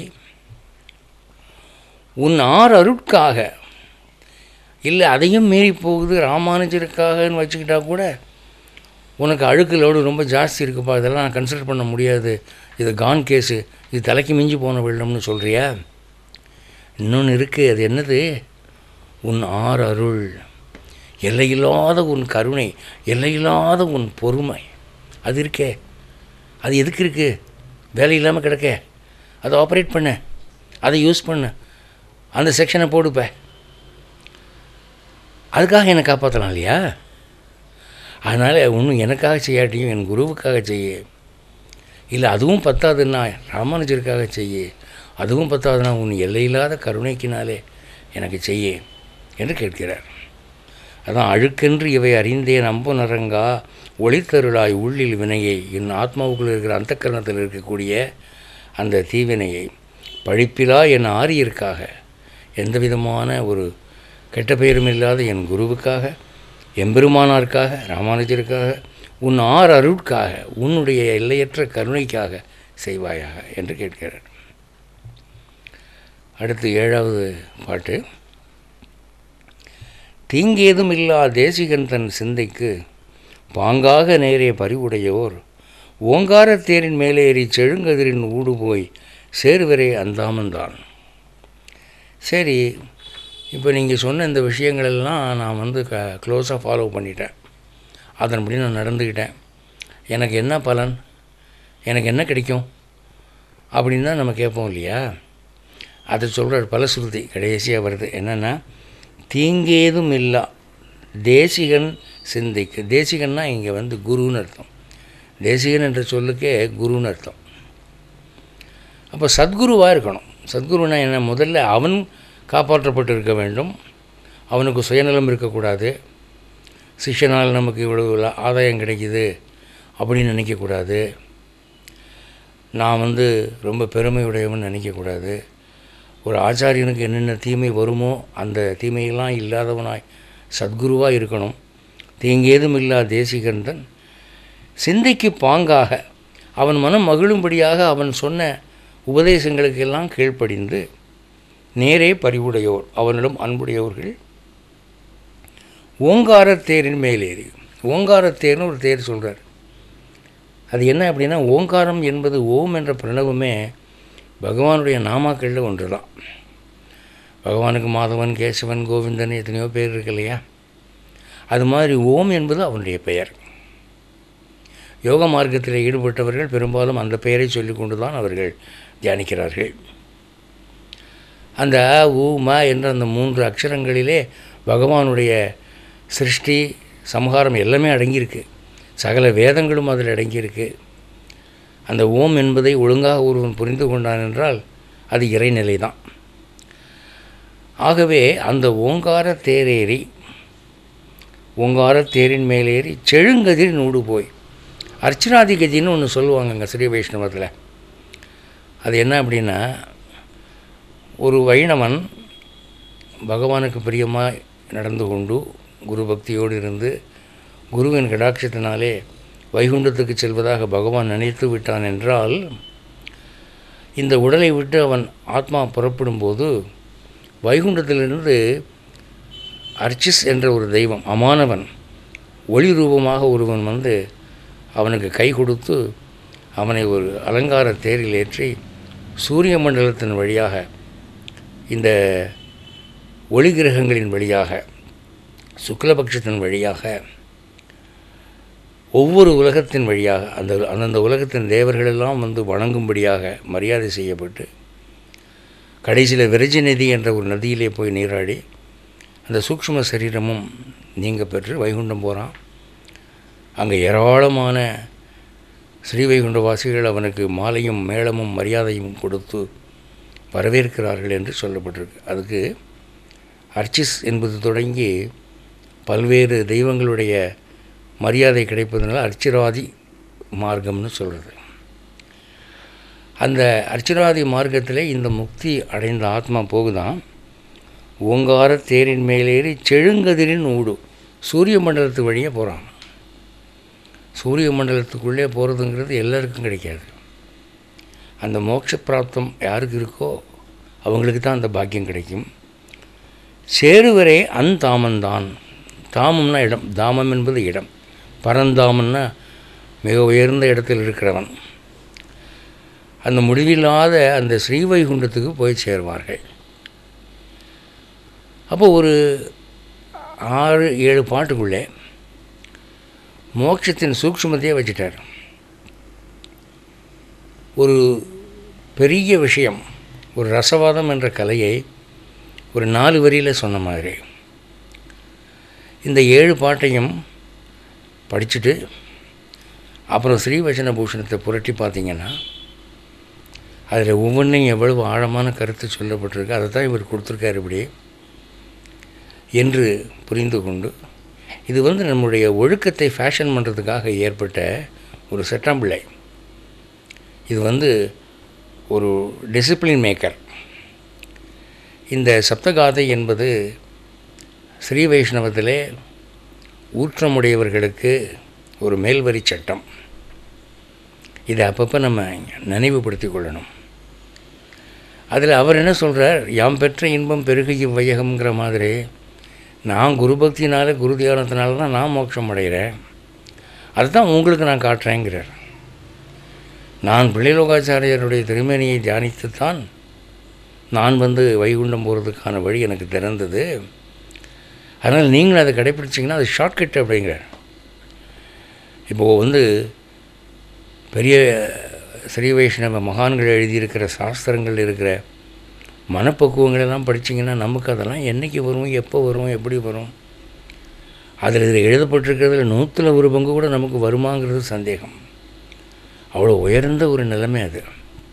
உன் அருட்காக இல்லை, அதையும் மீறி போகுது ராமானுஜருக்காகன்னு வச்சுக்கிட்டா கூட உனக்கு அழுக்கு லோடு ரொம்ப ஜாஸ்தி இருக்குப்பா, இதெல்லாம் நான் கன்சிடர் பண்ண முடியாது, இது கான் கேஸு, இது தலைக்கு மிஞ்சி போன வெள்ளம்னு சொல்கிறியா? இன்னொன்று இருக்குது, அது என்னது? உன் அருள், எல்லையில்லாத உன் கருணை, எல்லையில்லாத உன் பொறுமை, அது இருக்கே. அது எதுக்கு இருக்குது? வேலை இல்லாமல் கிடக்க, அதை ஆப்ரேட் பண்ண, அதை யூஸ் பண்ண, அந்த செக்ஷனை போடுப்ப. அதுக்காக என்னை காப்பாற்றலாம் இல்லையா? அதனால் ஒன்றும் எனக்காக செய்யாட்டியும் என் குருவுக்காக செய்ய. இல்லை அதுவும் பத்தாதுன்னா ராமானுஜருக்காக செய்ய. அதுவும் பத்தாதுன்னா உன் எல்லையில்லாத கருணைக்கினாலே எனக்கு செய்ய என்று கேட்கிறார். அதான் அழுக்கென்று இவை அறிந்தேன் அம்பு நரங்கா, ஒளித்தருளாய் உள்ளில் வினையை, என் ஆத்மாவுக்குள் இருக்கிற அந்த கரணத்தில் இருக்கக்கூடிய அந்த தீவினையை பழிப்பிலா என் ஆரியருக்காக, எந்த விதமான ஒரு கெட்ட பெயரும் இல்லாத என் குருவுக்காக, எம்பெருமானாருக்காக, ராமானுஜருக்காக, உன் அருட்காக, உன்னுடைய எல்லையற்ற கருணைக்காக செய்வாயாக என்று கேட்கிறார். அடுத்து 7வது பாட்டு. தீங்கேதும் இல்லா தேசிகன் தன் சிந்தைக்கு பாங்காக நேரே பறிவுடையோர், ஓங்காரத்தேரின் மேலேறி செழுங்கதிரின் ஊடு போய் சேருவரே அந்தாமந்தான். சரி, இப்போ நீங்கள் சொன்ன இந்த விஷயங்களெல்லாம் நான் வந்து க்ளோஸாக ஃபாலோ பண்ணிட்டேன், அதன்படி நான் நடந்துக்கிட்டேன், எனக்கு என்ன பலன், எனக்கு என்ன கிடைக்கும் அப்படின்னு தான் நம்ம கேட்போம் இல்லையா? அதை சொல்கிற பலஸ்ருதி கடைசியாக வருது. என்னென்னா, தீங்கேதும் இல்லா தேசிகன் சிந்தைக்கு. தேசிகன்னா இங்கே வந்து குருன்னு அர்த்தம். தேசிகன் என்ற சொல்லுக்கே குருன்னு அர்த்தம். அப்போ சத்குருவாக இருக்கணும். சத்குருனா என்ன? முதல்ல அவன் காப்பாற்றப்பட்டு இருக்க வேண்டும், அவனுக்கு சுயநலம் இருக்கக்கூடாது, சிஷ்யனால் நமக்கு இவ்வளவு ஆதாயம் கிடைக்குது அப்படின்னு நினைக்கக்கூடாது, நான் வந்து ரொம்ப பெருமையுடையவன் நினைக்கக்கூடாது, ஒரு ஆச்சாரியனுக்கு என்னென்ன தீமை வருமோ அந்த தீமையெல்லாம் இல்லாதவனாய் சத்குருவாக இருக்கணும். தீங்கேதும் இல்லா தேசிகந்தன் சிந்தைக்கு பாங்காக, அவன் மனம் மகிழும்படியாக அவன் சொன்ன உபதேசங்களுக்கெல்லாம் கீழ்ப்படிந்து நேரே பறிவுடையோர், அவனிடம் அன்புடையவர்கள், ஓங்காரத்தேரின் மேலேறி. ஓங்காரத்தேர்னு ஒரு தேர் சொல்கிறார். அது என்ன அப்படின்னா, ஓங்காரம் என்பது ஓம் என்ற பிரணவமே பகவானுடைய நாமாக்களில் ஒன்று தான். பகவானுக்கு மாதவன், கேசவன், கோவிந்தன் எத்தனையோ பேர் இருக்கு இல்லையா? அது மாதிரி ஓம் என்பது அவனுடைய பெயர். யோக மார்க்கத்தில் ஈடுபட்டவர்கள் பெரும்பாலும் அந்த பெயரை சொல்லி கொண்டு தான் அவர்கள் தியானிக்கிறார்கள். அந்த உ ம என்ற அந்த 3 அக்ஷரங்களிலே பகவானுடைய சிருஷ்டி சம்ஹாரம் எல்லாமே அடங்கியிருக்கு. சகல வேதங்களும் அதில் அடங்கியிருக்கு. அந்த ஓம் என்பதை ஒழுங்காக ஒருவன் புரிந்து கொண்டான் என்றால் அது இறைநிலை தான். ஆகவே அந்த ஓங்கார தேரேறி, ஓங்கார தேரின் மேலேறி செழுங்கதிர் நூடு போய், அர்ச்சனாதி கதின்னு ஒன்று சொல்லுவாங்கங்க ஸ்ரீ வைஷ்ணவத்தில். அது என்ன அப்படின்னா, ஒரு வைணவன் பகவானுக்கு பிரியமாக நடந்து கொண்டு குரு பக்தியோடு இருந்து குருவின் கடாட்சத்தினாலே வைகுண்டத்துக்கு செல்வதாக பகவான் நினைத்து விட்டான் என்றால், இந்த உடலை விட்டு அவன் ஆத்மா புறப்படும்போது வைகுண்டத்திலிருந்து அர்ச்சிஸ் என்ற ஒரு தெய்வம், அமானவன், ஒளி ரூபமாக ஒருவன் வந்து அவனுக்கு கை கொடுத்து அவனை ஒரு அலங்கார தேரில் ஏற்றி சூரிய மண்டலத்தின் வழியாக, இந்த ஒளி கிரகங்களின் வழியாக, சுக்லபக்ஷத்தின் வழியாக, ஒவ்வொரு உலகத்தின் வழியாக அந்தந்த உலகத்தின் தேவர்களெல்லாம் வந்து வணங்கும்படியாக மரியாதை செய்யப்பட்டு கடைசியில் விரஜி நதி என்ற ஒரு நதியிலே போய் நீராடி அந்த சூக்ஷ்ம சரீரமும் நீங்க பெற்று வைகுண்டம் போகிறான். அங்கே ஏராளமான ஸ்ரீவைகுண்டவாசிகள் அவனுக்கு மாலையும் மேளமும் மரியாதையும் கொடுத்து வரவேற்கிறார்கள் என்று சொல்லப்பட்டிருக்கு. அதுக்கு அர்ச்சிஸ் என்பது தொடங்கி பல்வேறு தெய்வங்களுடைய மரியாதை கிடைப்பதனால அர்ச்சிராதி மார்க்கம்னு சொல்கிறது. அந்த அர்ச்சிராதி மார்க்கத்தில் இந்த முக்தி அடைந்த ஆத்மா போகுதான் ஓங்கார தேரின் மேலேறி செழுங்கதிரின் ஊடு சூரிய மண்டலத்து வழியே போகிறான். சூரிய மண்டலத்துக்குள்ளே போகிறதுங்கிறது எல்லாருக்கும் கிடைக்காது. அந்த மோட்ச பிராப்தம் யாருக்கு இருக்கோ அவங்களுக்கு தான் அந்த பாக்கியம் கிடைக்கும். சேருவரே அந்தாமந்தான். தாமம்னா இடம், தாமம் என்பது இடம், பரந்தாமன்னா மிக உயர்ந்த இடத்தில் இருக்கிறவன். அந்த முடிவில்லாத அந்த ஸ்ரீவைகுண்டத்துக்கு போய் சேருவார்கள். அப்போ ஒரு 6-7 பாட்டுக்குள்ளே மோட்சத்தின் சூக்ஷ்மத்தையே வச்சுட்டார். ஒரு பெரிய விஷயம், ஒரு ரசவாதம் என்ற கலையை ஒரு 4 வரியில் சொன்ன மாதிரி இந்த 7 பாட்டையும் படிச்சுட்டு அப்புறம் ஸ்ரீவச்சன பூஷணத்தை புரட்டி பார்த்திங்கன்னா அதில் ஒவ்வொன்றையும் எவ்வளவு ஆழமான கருத்து சொல்லப்பட்டிருக்கு, அதை தான் இவர் கொடுத்துருக்கார் இப்படி என்று புரிந்து கொண்டு, இது வந்து நம்முடைய ஒழுக்கத்தை ஃபேஷன் பண்ணுறதுக்காக ஏற்பட்ட ஒரு செட்டாம்பிள்ளை. இது வந்து ஒரு டிசிப்ளின் மேக்கர். இந்த சப்தகாதை என்பது ஸ்ரீ வைஷ்ணவத்திலே ஊற்றமுடையவர்களுக்கு ஒரு மேல்வரி சட்டம். இதை அப்பப்போ நம்ம நினைவுபடுத்தி கொள்ளணும். அதில் அவர் என்ன சொல்கிறார், யாம் பெற்ற இன்பம் பெருகையும் வையகம்ங்கிற மாதிரி நான் குரு பக்தினால குரு தியானத்தினால தான் நான் மோட்சம் அடைகிறேன், அதுதான் உங்களுக்கு நான் காட்டுறேங்கிறார். நான் பிள்ளைலோகாச்சாரியருடைய திருமேனியை தியானித்துத்தான் நான் வந்து வைகுண்டம் போகிறதுக்கான வழி எனக்கு திறந்தது. அதனால் நீங்களும் அதை கடைப்பிடிச்சிங்கன்னா அது ஷார்ட்கட் அப்படிங்கிறார். இப்போது வந்து பெரிய ஸ்ரீ வைஷ்ணவ மகான்கள் எழுதியிருக்கிற சாஸ்திரங்கள் இருக்கிற மனப்பக்குவங்களெல்லாம் படிச்சிங்கன்னா நமக்கு அதெல்லாம் என்றைக்கு வரும், எப்போ வரும், எப்படி வரும், அதில் இதில் எழுதப்பட்டிருக்கிறதுல 100% பங்கு கூட நமக்கு வருமாங்கிறது சந்தேகம். அவ்வளோ உயர்ந்த ஒரு நிலைமை அது.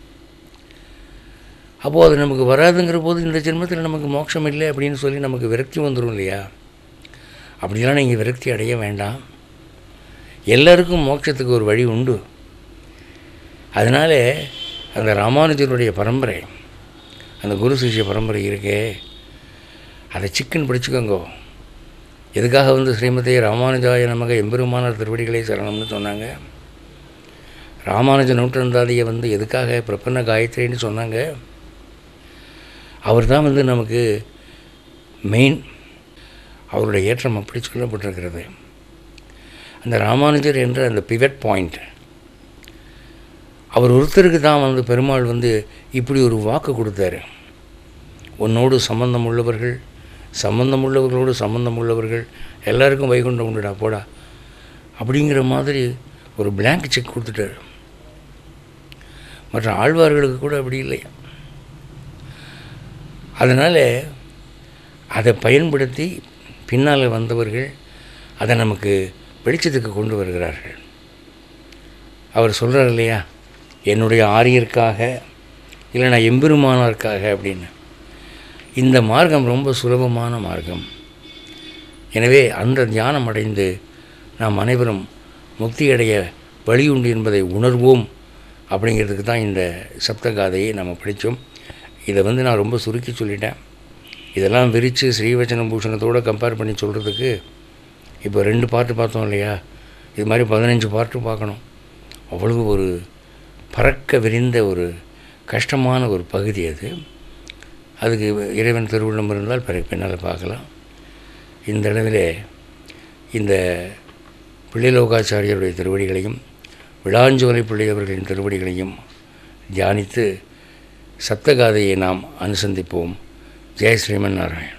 அப்போது அது நமக்கு வராதுங்கிற போது இந்த ஜென்மத்தில் நமக்கு மோட்சம் இல்லை அப்படின்னு சொல்லி நமக்கு விரக்தி வந்துடும் இல்லையா? அப்படிலாம் நீங்கள் விரக்தி அடைய வேண்டாம். எல்லாருக்கும் மோட்சத்துக்கு ஒரு வழி உண்டு. அதனால் அந்த ராமானுஜருடைய பரம்பரை, அந்த குரு சிஷ்ய பரம்பரை இருக்கே, அதை சிக்கன் பிடிச்சிக்கோங்க. எதுக்காக வந்து ஸ்ரீமதி ராமானுஜாய நமக எம்பெருமானார் திருவடிகளை சரணம்னு சொன்னாங்க? ராமானுஜ நூற்றந்தாதியை வந்து எதுக்காக பிரபன்ன காயத்ரின்னு சொன்னாங்க? அவர் தான் வந்து நமக்கு மெயின். அவருடைய ஏற்றம் அப்படி சொல்லப்பட்டிருக்கிறது. அந்த ராமானுஜர் என்ற அந்த பிவட் பாயிண்ட், அவர் ஒருத்தருக்கு தான் வந்து பெருமாள் வந்து இப்படி ஒரு வாக்கு கொடுத்தாரு. உன்னோடு சம்பந்தம் உள்ளவர்கள், சம்பந்தம் உள்ளவர்களோடு சம்பந்தம் உள்ளவர்கள் எல்லாருக்கும் வைகுண்டம் உண்டுடா போடா அப்படிங்கிற மாதிரி ஒரு பிளாங்க் செக் கொடுத்துட்டார். மற்ற ஆழ்வார்களுக்கு கூட அப்படி இல்லை. அதனால் அதை பயன்படுத்தி பின்னால் வந்தவர்கள் அதை நமக்கு வெளிச்சத்துக்கு கொண்டு வருகிறார்கள். அவர் சொல்கிறார் இல்லையா, என்னுடைய ஆரியருக்காக இல்லை நான் எம்பெருமானாருக்காக அப்படின்னு. இந்த மார்க்கம் ரொம்ப சுலபமான மார்க்கம். எனவே அந்த ஞானம் அடைந்து நாம் அனைவரும் முக்தியடைய வழி உண்டு என்பதை உணர்வோம் அப்படிங்கிறதுக்கு தான் இந்த சப்தகாதையை நம்ம படித்தோம். இதை வந்து நான் ரொம்ப சுருக்கி சொல்லிட்டேன். இதெல்லாம் விரித்து ஸ்ரீவச்சன பூஷணத்தோடு கம்பேர் பண்ணி சொல்கிறதுக்கு இப்போ 2 பார்ட்டு பார்த்தோம் இல்லையா, இது மாதிரி 15 பார்ட்டு பார்க்கணும். அவ்வளவு ஒரு பறக்க விரிந்த ஒரு கஷ்டமான ஒரு பகுதி அது. அதுக்கு இறைவன் திருவுள்ளம் இருந்தால் பிறகு பின்னால் பார்க்கலாம். இந்த அளவிலே இந்த பிள்ளைலோகாச்சாரியருடைய திருவடிகளையும் விளாஞ்சோலை பிள்ளையவர்களின் திருவடிகளையும் தியானித்து சப்தகாதையை நாம் அனுசந்திப்போம். ஜெய் ஸ்ரீமன் நாராயண்.